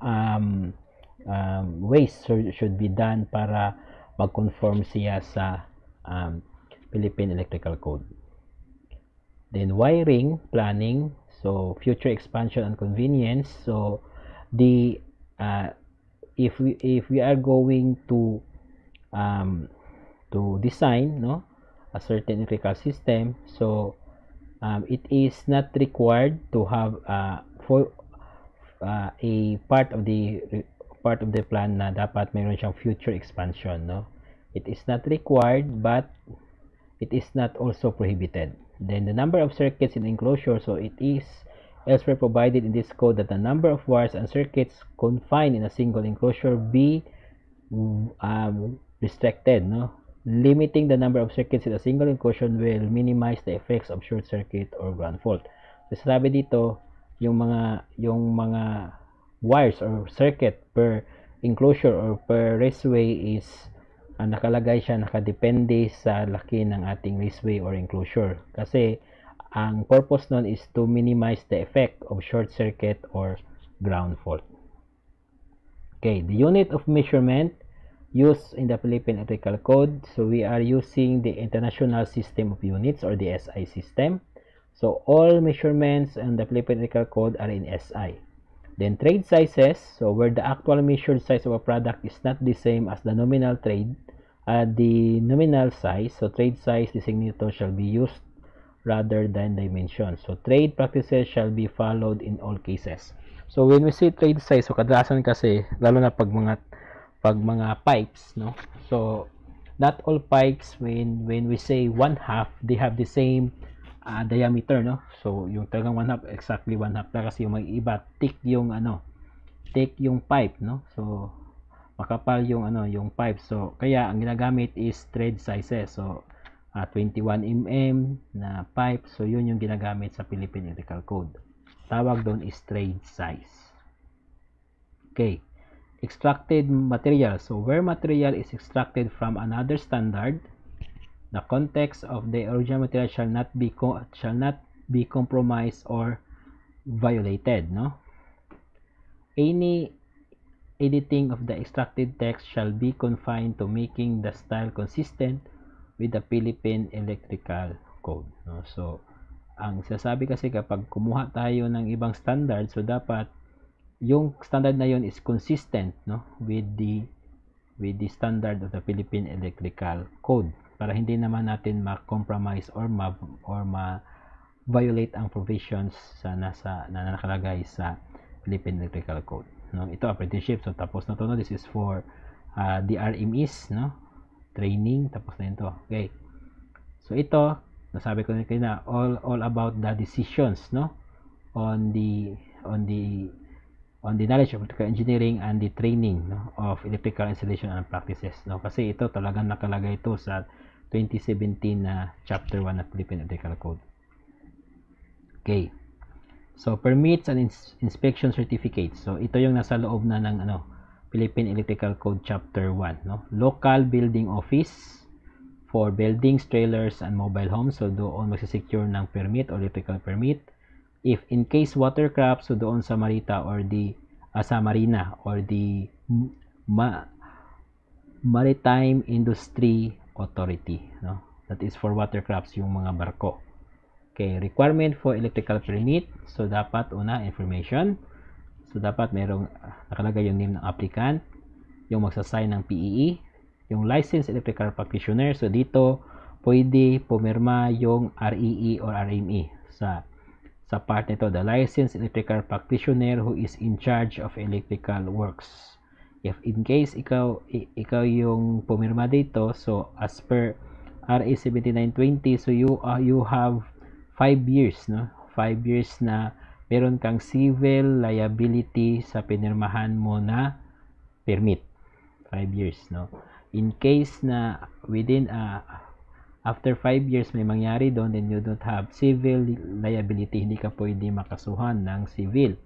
ways should be done para mag-conform siya sa Philippine Electrical Code. Then wiring planning, so future expansion and convenience. So the if we are going to design, no, a certain electrical system, so it is not required to have for a part of the plan na dapat mayroon siyang future expansion, no. It is not required but it is not also prohibited. Then the number of circuits in the enclosure, so it is elsewhere provided in this code that the number of wires and circuits confined in a single enclosure be restricted, no? Limiting the number of circuits in a single enclosure will minimize the effects of short circuit or ground fault. So sabi dito, yung mga wires or circuit per enclosure or per raceway is nakalagay siya, nakadepende sa laki ng ating raceway or enclosure. Kasi ang purpose nun is to minimize the effect of short circuit or ground fault. Okay, the unit of measurement used in the Philippine Electrical Code. So we are using the International System of Units or the SI system. So all measurements in the Philippine Electrical Code are in SI. Then trade sizes, so where the actual measured size of a product is not the same as the nominal size, so trade size designator shall be used rather than dimension. So trade practices shall be followed in all cases. So when we say trade size, so kadalasan kasi lalo na pag mga pipes, no? So not all pipes, when we say 1/2, they have the same diameter, no? So yung talagang 1/2, exactly 1/2 na, kasi yung mga iba thick yung pipe, no? So makapal yung yung pipe. So kaya ang ginagamit is thread sizes. So 21 mm na pipe. So yun yung ginagamit sa Philippine Electrical Code. Tawag doon is thread size. Okay. Extracted material. So where material is extracted from another standard, the context of the original material shall not be compromised or violated, no? Any editing of the extracted text shall be confined to making the style consistent with the Philippine Electrical Code, no? So ang sasabi kasi kapag kumuha tayo ng ibang standard, so dapat yung standard na yun is consistent, no, with the standard of the Philippine Electrical Code, para hindi naman natin ma-compromise or ma-violate ang provisions na nakalagay sa Philippine Electrical Code, no? Ito apprenticeship, so tapos na to, no? This is for the RMEs, no, training, tapos na ito. Okay, so ito nasabi ko na all about the decisions, no, on the knowledge of electrical engineering and the training, no, of electrical installation and practices, no? Kasi ito talagang nakalagay ito sa 2017 na chapter 1 ng Philippine Electrical Code. Okay, so permits and inspection certificates. So ito yung nasa loob na ng Philippine Electrical Code chapter 1, no? Local building office for buildings, trailers, and mobile homes. So doon magsisecure ng permit or electrical permit. If in case watercraft, so doon sa Marita or sa Marina or the Maritime Industry Authority, no? That is for watercrafts, yung mga barko. Okay, requirement for electrical permit. So dapat una information. So dapat merong nakalagay yung name ng applicant, yung magsasign ng PEE, yung licensed electrical practitioner. So dito pwede pumirma yung REE or RME sa part nito, the licensed electrical practitioner who is in charge of electrical works. If in case ikaw yung pumirma dito, so as per RA 7920, so you have 5 years, no? 5 years na meron kang civil liability sa pinirmahan mo na permit. 5 years, no? In case na within after 5 years may mangyari doon, then you don't have civil liability, hindi ka pwede makasuhan ng civil.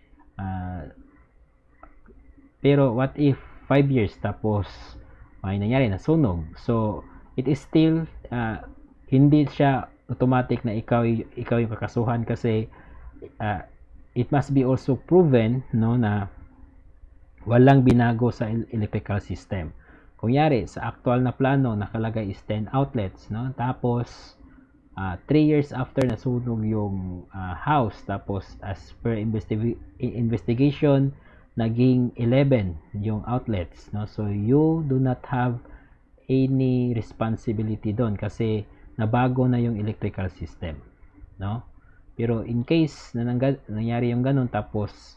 Pero what if 5 years tapos may nangyari na sunog? So it is still hindi siya automatic na ikaw yung kakasuhan, kasi it must be also proven, no, na walang binago sa electrical system. Kunyari, sa actual na plano, nakalagay is 10 outlets, no? Tapos, 3 years after nasunog yung house, tapos as per investigation, naging 11 yung outlets, no? So, you do not have any responsibility doon kasi nabago na yung electrical system, no? Pero in case na nangyari yung ganun, tapos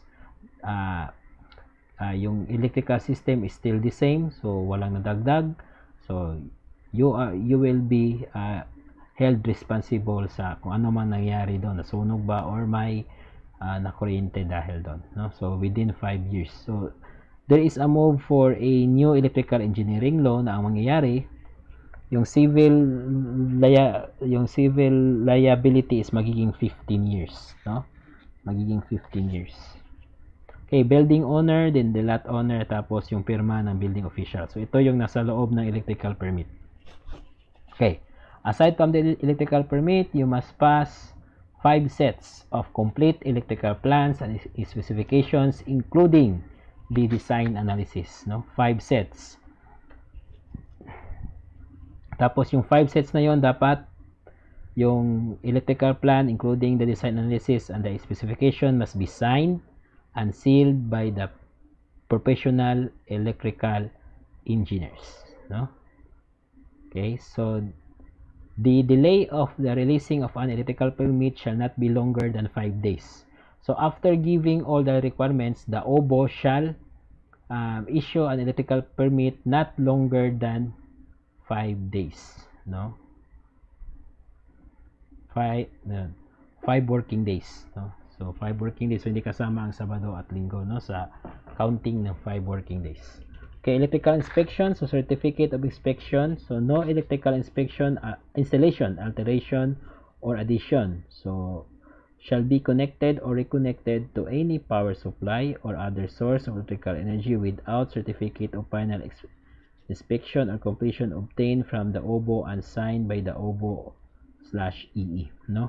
yung electrical system is still the same, so walang nadagdag, so you will be held responsible sa kung ano man nangyari doon, nasunog ba or may nakuryente dahil doon, no? So within 5 years. So there is a move for a new electrical engineering law na ang mangyayari, yung civil liability is magiging 15 years, no? Magiging 15 years. Okay, building owner, then the lot owner, tapos yung pirma ng building official. So ito yung nasa loob ng electrical permit. Okay, aside from the electrical permit, you must pass 5 sets of complete electrical plans and specifications, including the design analysis, no? 5 sets. Tapos yung 5 sets na yon, dapat yung electrical plan including the design analysis and the specification must be signed and sealed by the professional electrical engineers, no? Okay, so the delay of the releasing of an electrical permit shall not be longer than 5 days. So after giving all the requirements, the OBO shall issue an electrical permit not longer than 5 days, no? 5 working days, no? So 5 working days, so hindi kasama ang Sabado at Linggo, no, sa counting ng 5 working days. Okay, electrical inspection, so certificate of inspection, so no electrical inspection, installation, alteration, or addition, so shall be connected or reconnected to any power supply or other source of electrical energy without certificate of final inspection or completion obtained from the OBO and signed by the OBO/EE, no?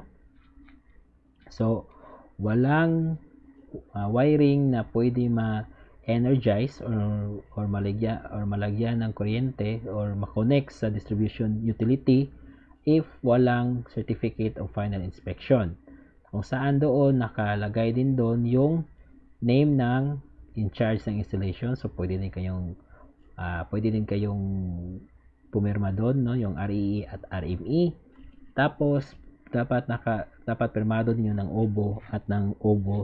So walang wiring na pwede ma-energize or malagyan ng kuryente or ma-connect sa distribution utility if walang certificate of final inspection. Kung saan doon nakalagay din doon yung name ng in charge ng installation, so pwede din kayong pumirma doon, no, yung REE at RME. Tapos dapat pirmado niyo ng OBO at ng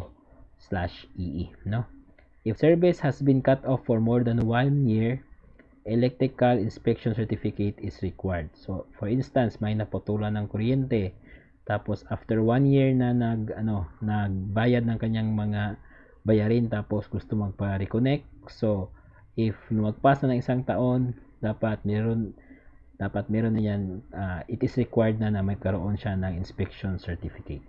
OBO/EE, no? If service has been cut off for more than 1 year, electrical inspection certificate is required. So for instance, may naputulan ng kuryente, tapos after 1 year na nagbayad ng kanyang mga bayarin, tapos gusto magpa-reconnect, so if lumagpas na ng 1 taon, dapat meron na yan, it is required na magkaroon siya ng inspection certificate.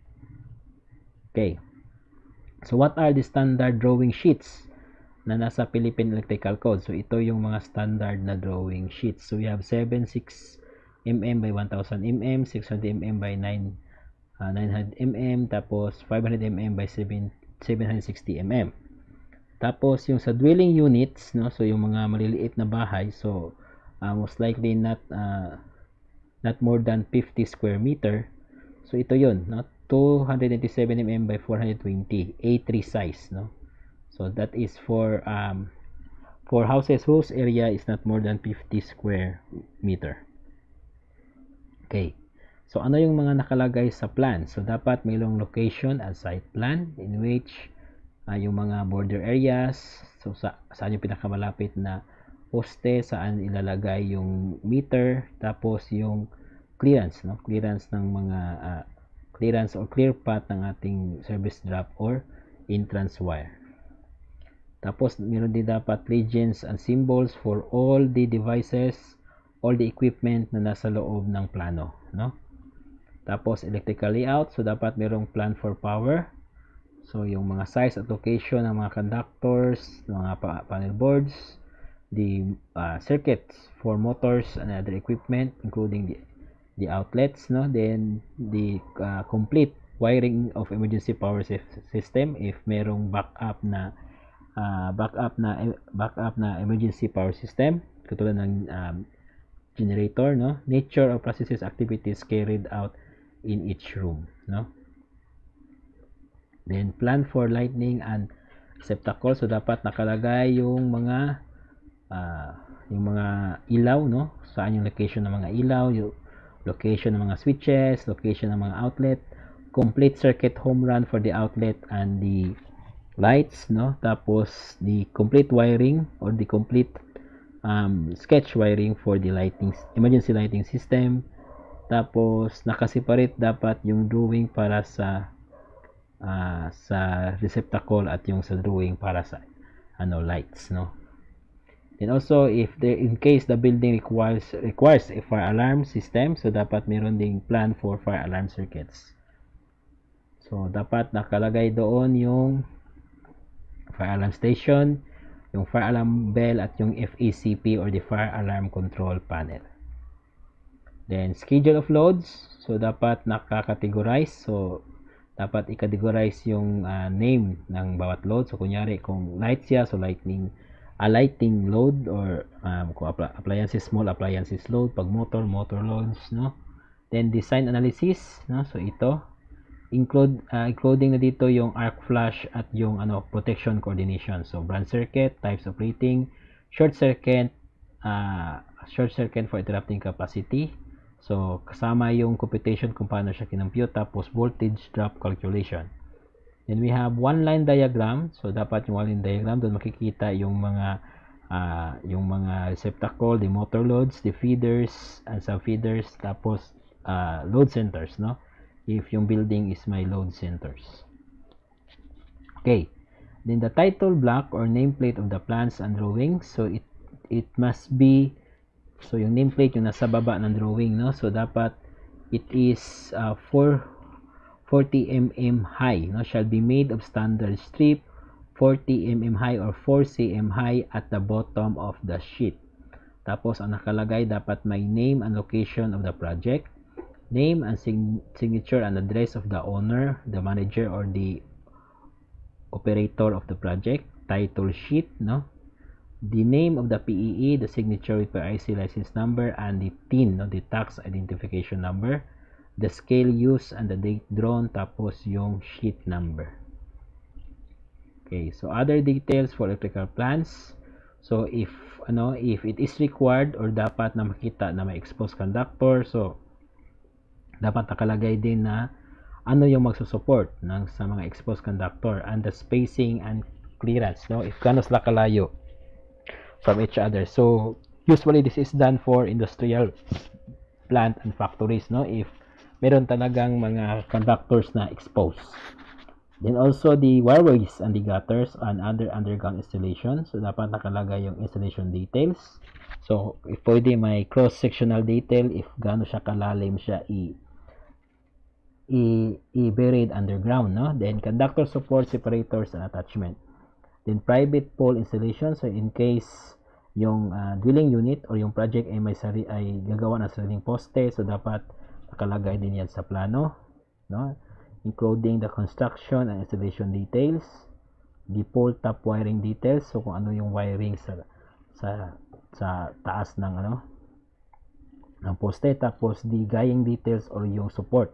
Okay, so what are the standard drawing sheets na nasa Philippine Electrical Code? So ito yung mga standard na drawing sheets. So we have 76 mm by 1000 mm, 600 mm by 900 mm, tapos 500 mm by 760 mm. Tapos yung sa dwelling units, no, so yung mga maliliit na bahay, so most likely not more than 50 square meter. So ito yun, no, 297 mm by 420 A3 size, no. So that is for houses whose area is not more than 50 square meter. Okay, so ano yung mga nakalagay sa plan? So dapat mayroong location at site plan in which yung mga border areas, so saan yung pinakamalapit na poste, saan ilalagay yung meter, tapos yung clearance, no? Clearance ng mga clearance or clear path ng ating service drop or entrance wire. Tapos meron din dapat legends and symbols for all the devices, all the equipment na nasa loob ng plano, no? Tapos electrical layout, so dapat merong plan for power, so yung mga size at location ng mga conductors, mga panel boards, the circuits for motors and other equipment including the outlets, no? Then the complete wiring of emergency power system if merong backup na emergency power system katulad ng generator, no? Nature of processes activities carried out in each room, no? Then plan for lighting and receptacle, so dapat nakalagay yung mga ilaw, no? Saan yung location ng mga ilaw, yung location ng mga switches, location ng mga outlet, complete circuit home run for the outlet and the lights, no? Tapos the complete wiring or the complete sketch wiring for the emergency lighting system. Tapos nakaseparate dapat yung drawing para sa receptacle at yung sa drawing para sa lights, no? Then also if in case the building requires a fire alarm system, so dapat meron ding plan for fire alarm circuits. So dapat nakalagay doon yung fire alarm station, yung fire alarm bell at yung FACP or the fire alarm control panel. Then schedule of loads, so dapat naka-categorize, so dapat i-categorize yung name ng bawat load. So kunyari kung light siya, so lighting load, or kung appliances, small appliances load, pag motor loads, no? Then design analysis, no? So ito including na dito yung arc flash at yung protection coordination. So branch circuit, types of rating, short circuit for interrupting capacity. So kasama yung computation kung paano siya kinompute, tapos voltage drop calculation. Then we have one line diagram. So dapat yung one line diagram doon makikita yung mga receptacle, the motor loads, the feeders and sub-feeders, tapos load centers, no? If yung building is my load centers. Okay. Then the title block or nameplate of the plans and drawings. So it must be, so yung nameplate yung nasa baba ng drawing, no? So dapat it is 40 mm high, no? Shall be made of standard strip 40 mm high or 4 cm high at the bottom of the sheet. Tapos ang nakalagay dapat may name and location of the project, name and signature and address of the owner, the manager or the operator of the project, title sheet, no? The name of the PEE, the signature with PIC license number, and the TIN, no? The tax identification number, the scale used and the date drawn, tapos yung sheet number. Okay, so other details for electrical plans. So if it is required or dapat na makita na may exposed conductor, so dapat nakalagay din na ano yung magsusupport sa mga exposed conductor and the spacing and clearance, no? If gaano sila kalayo from each other. So usually this is done for industrial plant and factories, no? If meron talagang mga conductors na exposed. Then also the wireways and the gutters and other underground installations. So dapat nakalagay yung installation details. So if pwede may cross-sectional detail if gaano siya kalalim siya i-buried underground, no? Then conductor support, separators and attachment. Then private pole installation. So in case yung dwelling unit or yung project ay gagawa ng sariling poste, so dapat nakalagay din yan sa plano, no? Including the construction and installation details, the pole top wiring details, so kung ano yung wiring sa taas ng ng poste, tapos the guying details or yung support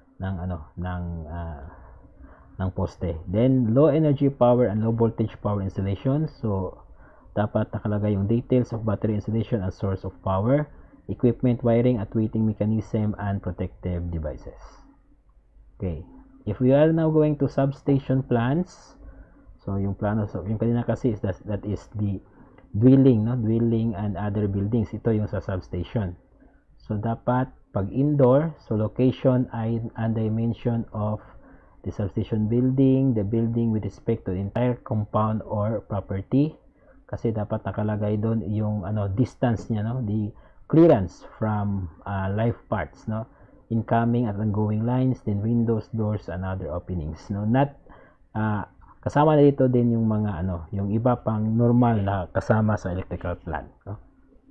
ng poste. Then low energy power and low voltage power installation. So dapat nakalagay yung details of battery installation and source of power, equipment wiring at weighting mechanism and protective devices. Okay. If we are now going to substation plans, so yung plano, so yung kanina kasi is that is the dwelling, no? Dwelling and other buildings. Ito yung sa substation. So dapat pag indoor, so location and dimension of the substation building, the building with respect to the entire compound or property, kasi dapat nakalagay doon yung distance niya, no? The clearance from live parts, no? Incoming at ongoing lines, then windows, doors and other openings, no? Not kasama na dito din yung mga yung iba pang normal na kasama sa electrical plant, no?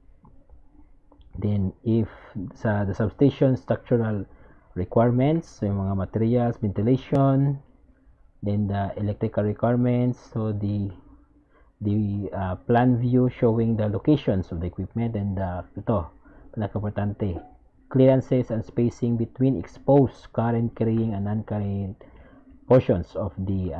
Then if sa the substation structural requirements, so yung mga materials, ventilation, then the electrical requirements, so the plan view showing the locations of the equipment, and ito pinaka-importante, clearances and spacing between exposed current carrying and non-current portions of the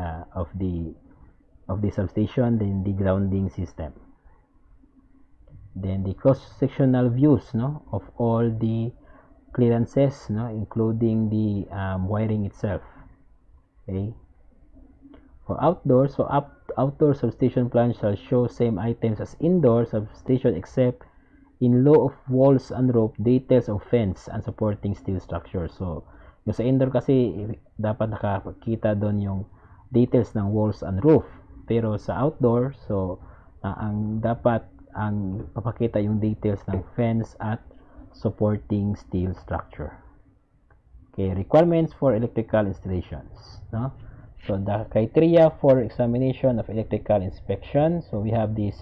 substation, then the grounding system. Then the cross-sectional views, no, of all the clearances, no, including the wiring itself. Okay. For outdoor, so outdoor substation plans shall show same items as indoor substation except in lieu of walls and roof, details of fence and supporting steel structure. So yung sa indoor kasi dapat nakakita doon yung details ng walls and roof, pero sa outdoor, so ang papakita yung details ng fence at supporting steel structure. Okay, requirements for electrical installations, no? So the criteria for examination of electrical inspection, so we have the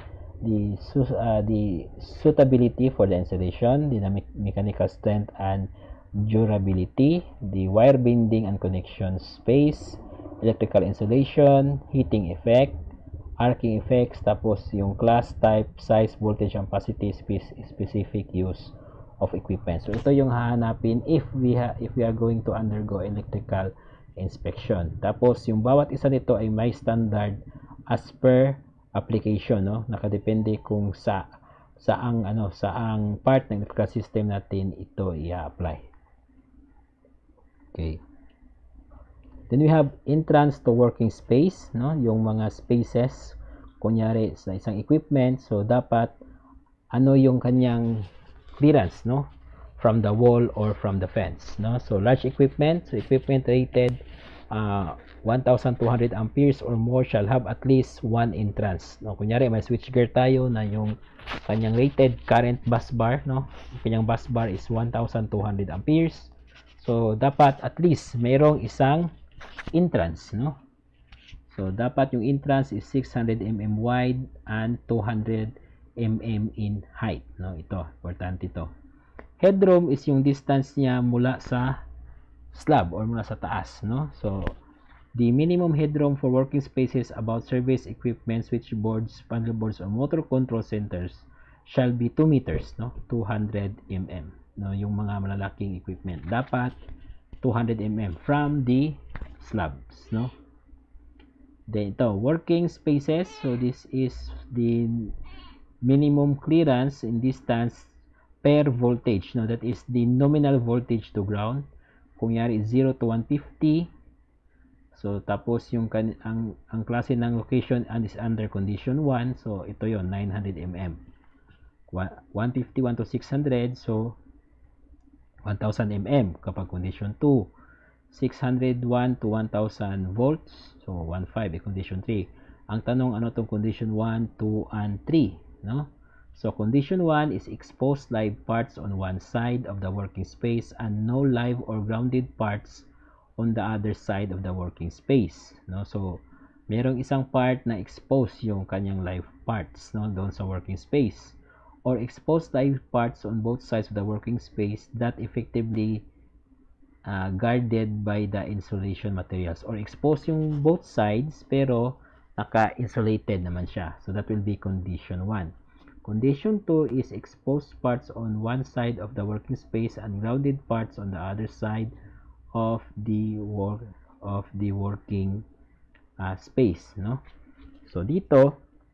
suitability for the installation, the mechanical strength and durability, the wire bending and connection space, electrical insulation, heating effect, arcing effects, tapos yung class, type, size, voltage, and capacity, specific use of equipment. So ito yung hahanapin if we are going to undergo electrical inspection. Tapos yung bawat isa nito ay may standard as per application, no? Nakadepende kung saang part ng electrical system natin ito i-apply. Okay. Then we have entrance to working space, no? Yung mga spaces kunyari sa isang equipment, so dapat ano yung kanyang clearance, no? From the wall or from the fence, no? So large equipment, so equipment rated 1,200 amperes or more shall have at least one entrance, no? Kunyari may switchgear tayo na yung kanyang rated current bus bar, no? Yung kanyang bus bar is 1,200 amperes. So dapat at least mayroong isang entrance, no? So dapat yung entrance is 600 mm wide and 200 mm in height, no? Ito, importante ito. Headroom is yung distance niya mula sa slab or mula sa taas, no? So the minimum headroom for working spaces about service equipment, switchboards, panel boards, or motor control centers shall be 2 meters, no? 200 mm, no? Yung mga malalaking equipment dapat 200 mm from the slabs, no? Then ito, working spaces, so this is the minimum clearance in distance per voltage, no? That is the nominal voltage to ground. Kung yari 0 to 150, so tapos yung ang klase ng location and is under condition 1, so ito yon 900 mm. 150 1 to 600, so 1000 mm kapag condition 2. 601 to 1000 volts, so 15 condition 3. Ang tanong, ano tong condition 1, 2, and 3, no? So condition 1 is exposed live parts on one side of the working space and no live or grounded parts on the other side of the working space, no? So merong isang part na exposed yung kanyang live parts, no, doon sa working space, or exposed live parts on both sides of the working space that effectively guarded by the insulation materials, or exposed yung both sides pero naka-insulated naman siya. So that will be condition 1. Condition 2 is exposed parts on one side of the working space and grounded parts on the other side of the working space, no? So dito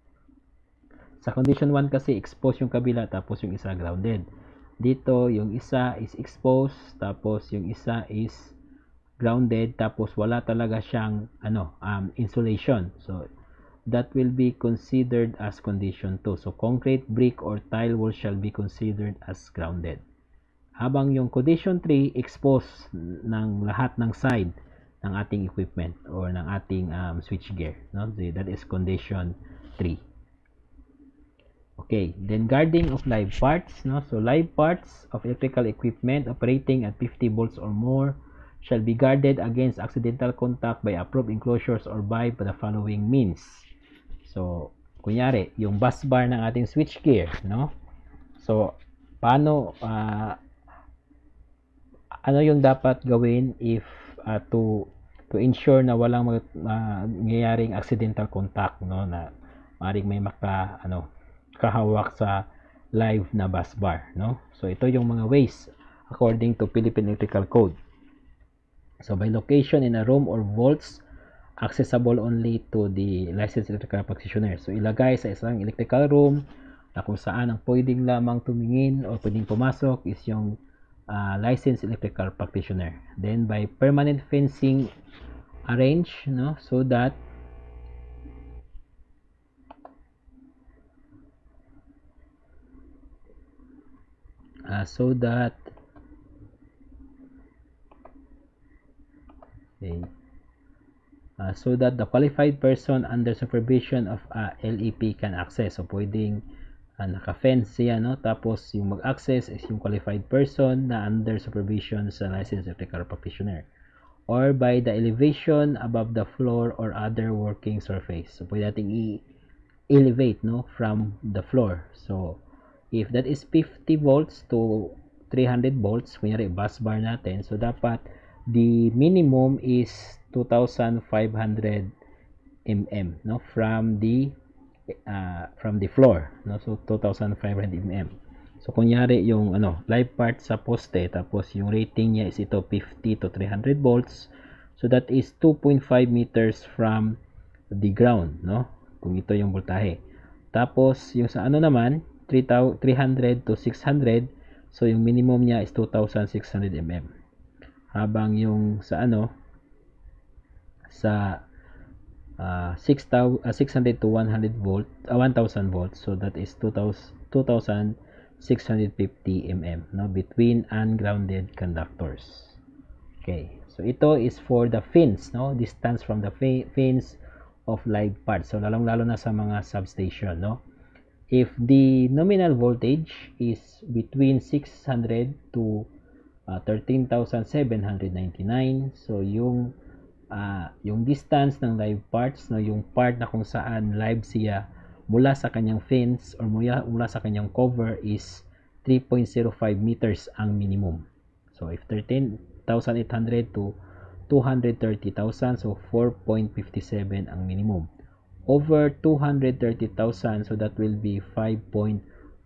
sa condition 1 kasi exposed yung kabila tapos yung isa grounded. Dito yung isa is exposed tapos yung isa is grounded tapos wala talaga siyang insulation. So that will be considered as condition 2. So concrete, brick, or tile wall shall be considered as grounded. Habang yung condition 3, exposed ng lahat ng side ng ating equipment or ng ating switchgear, no? That is condition 3. Okay, then guarding of live parts, no? So live parts of electrical equipment operating at 50 volts or more shall be guarded against accidental contact by approved enclosures or by the following means. So, kunyari, yung bus bar ng ating switchgear, no? So, paano ano yung dapat gawin if to ensure na walang mangyayaring accidental contact, no, na maaaring may kahawak sa live na bus bar, no? So ito yung mga ways according to Philippine Electrical Code. So by location in a room or vaults accessible only to the licensed electrical practitioner. So ilagay sa isang electrical room na kung saan ang pwedeng lamang tumingin o pwedeng pumasok is yung licensed electrical practitioner. Then by permanent fencing arrange, no, so that so that the qualified person under supervision of LEP can access. So pwedeng naka-fence siya, no? Tapos yung mag-access is yung qualified person na under supervision sa licensed electrical practitioner, or by the elevation above the floor or other working surface. So pwede nating i-elevate, no, from the floor. So if that is 50 volts to 300 volts, kunyari bus bar natin, so dapat the minimum is 2,500 mm, no, from the floor, no? So 2,500 mm. So kunyari yung live part sa poste tapos yung rating niya is ito 50 to 300 volts. So that is 2.5 meters from the ground, no? Kung ito yung voltahe. Tapos yung sa naman 300 to 600, so yung minimum niya is 2,600 mm. Habang yung sa sa 600 to 100 volt 1000 volts, so that is 2650 mm, no, between ungrounded conductors. Okay, so ito is for the fins, no, distance from the fins of live parts. So lalong-lalo na sa mga substation, no. If the nominal voltage is between 600 to 13,799, so yung distance ng live parts, no, yung part na kung saan live siya mula sa kanyang fins or mula sa kanyang cover is 3.05 meters ang minimum. So if 13,800 to 230,000, so 4.57 ang minimum. Over 230,000, so that will be 5.49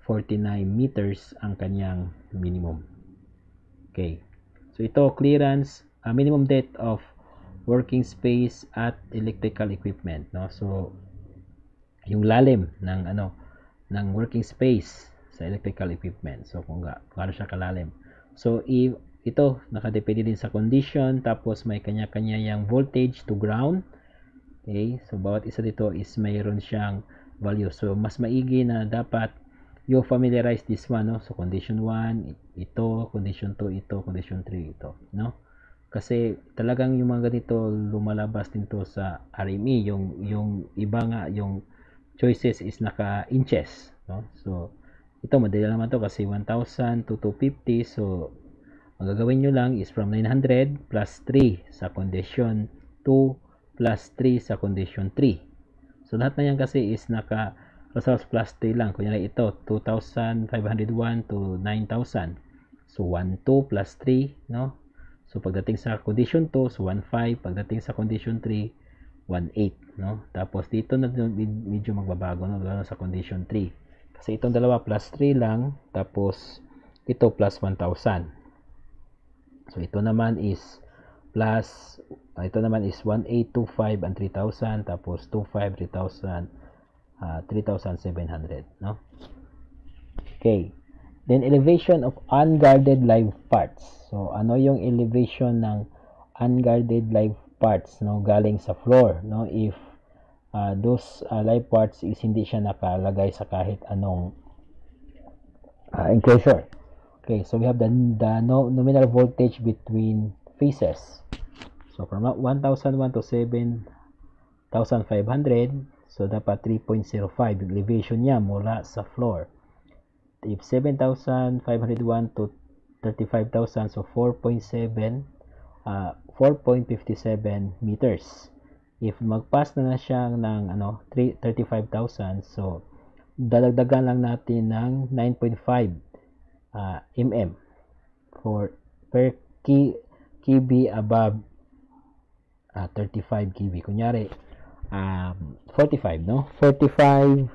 meters ang kanyang minimum. Okay, so ito clearance, minimum depth of working space at electrical equipment, no. So yung lalim ng ng working space sa electrical equipment, so kung gaano siya kalalim. So if ito nakadepende din sa condition, tapos may kanya-kanya yang voltage to ground. Okay, so bawat isa dito is mayroon siyang value. So mas maigi na dapat you familiarize this one, no. So condition 1 ito, condition 2 ito, condition 3 ito, no. Kasi talagang yung mga ganito lumalabas din to sa RME, yung iba nga yung choices is naka inches, no. So ito madali naman to kasi 1,000 to 250. So ang gagawin nyo lang is from 900 plus 3 sa condition 2 plus 3 sa condition 3. So lahat na yan kasi is naka results plus 3 lang. Kunyari ito 2,501 to 9,000. So 1, 2 plus 3, no. So pagdating sa condition 2, so 1.5. Pagdating sa condition 3, 1.8, no. Tapos dito na medyo magbabago, no, lalo sa condition 3. Kasi itong dalawa plus 3 lang, tapos ito plus 1,000. So ito naman is plus, ito naman is 1,825 and 3,000, tapos 25, 3,000, 3,700, no. Okay. Then elevation of unguarded live parts. So ano yung elevation ng unguarded live parts, no, galing sa floor, no, if those live parts is hindi siya nakalagay sa kahit anong enclosure. Okay, so we have the nominal voltage between phases. So from 1,001 to 7,500, so dapat 3.05 yung elevation niya mula sa floor. If 7,501 to 35,000, so 4.57 meters. If magpass na siya ng 35,000, so dadagdagan lang natin ng 9.5 mm for per kb above 35 kb. Kunyari 45, no, 45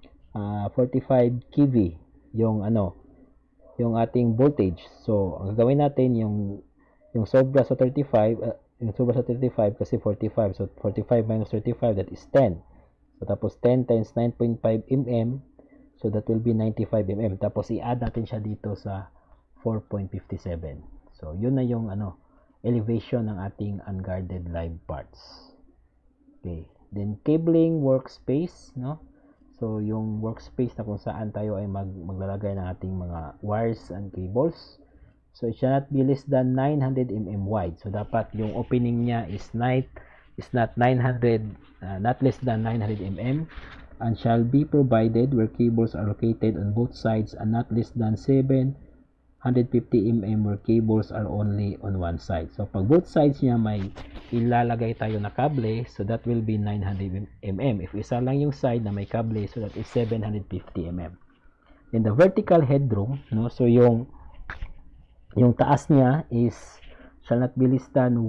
kV yung yung ating voltage. So ang gagawin natin yung sobra sa 35, yung sobra sa 35 kasi 45, so 45 minus 35, that is 10. So tapos 10 times 9.5 mm, so that will be 95 mm. Tapos i-add natin siya dito sa 4.57. So yun na yung elevation ng ating unguarded live parts. Okay, then cabling workspace, no. So yung workspace na kung saan tayo ay maglalagay ng ating mga wires and cables. So it shall not be less than 900 mm wide. So dapat yung opening niya is not 900, not less than 900 mm, and shall be provided where cables are located on both sides and not less than 750 mm where cables are only on one side. So pag both sides niya may ilalagay tayo na kable, so that will be 900 mm. If isa lang yung side na may kable, so that is 750 mm. In the vertical headroom, no, so yung taas niya is shall not be less than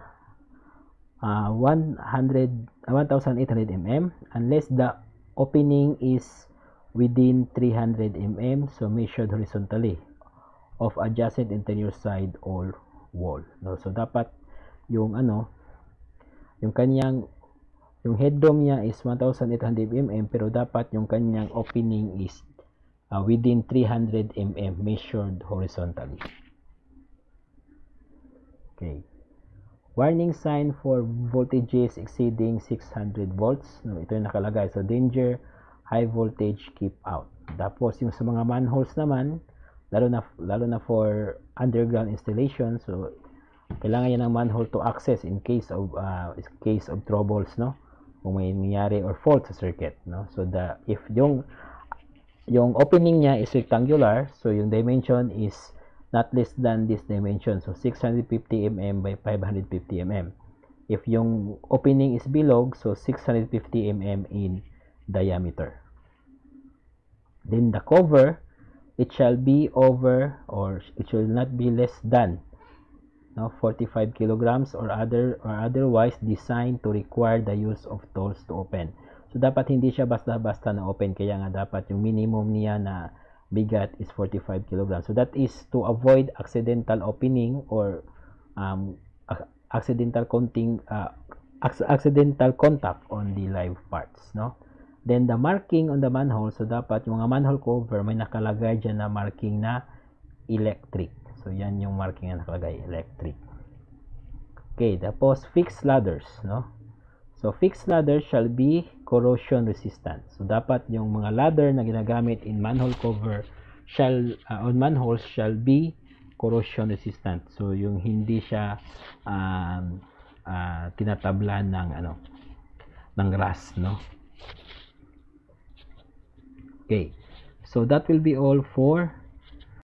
1,800 mm unless the opening is within 300 mm, so measured horizontally of adjacent interior side or wall, no. So dapat yung yung headroom niya is 1,800 mm, pero dapat yung kanyang opening is within 300 mm measured horizontally. Okay. Warning sign for voltages exceeding 600 volts. No, ito yung nakalagay. So, danger, high voltage, keep out. Tapos, yung sa mga manholes naman, lalo na for underground installation, so, kailangan yan ng manhole to access in case of troubles, no? Kung may nangyari or fault sa circuit, no? So, if yung opening niya is rectangular, so yung dimension is not less than this dimension. So, 650 mm by 550 mm. If yung opening is bilog, so 650 mm in diameter. Then the cover, it shall be over, or it shall not be less than 45 kilograms or otherwise designed to require the use of tools to open. So, dapat hindi siya basta-basta na open. Kaya nga dapat yung minimum niya na bigat is 45 kilograms. So, that is to avoid accidental opening or accidental contact on the live parts, no? Then, the marking on the manhole. So, dapat yung mga manhole cover, may nakalagay dyan na marking na electric. So, yan yung marking na nakalagay, electric. Okay, tapos fixed ladders, no? So, fixed ladder shall be corrosion resistant. So, dapat yung mga ladder na ginagamit in manhole cover on manholes shall be corrosion resistant. So, yung hindi siya tinatablan ng rust, no? Okay. So, that will be all for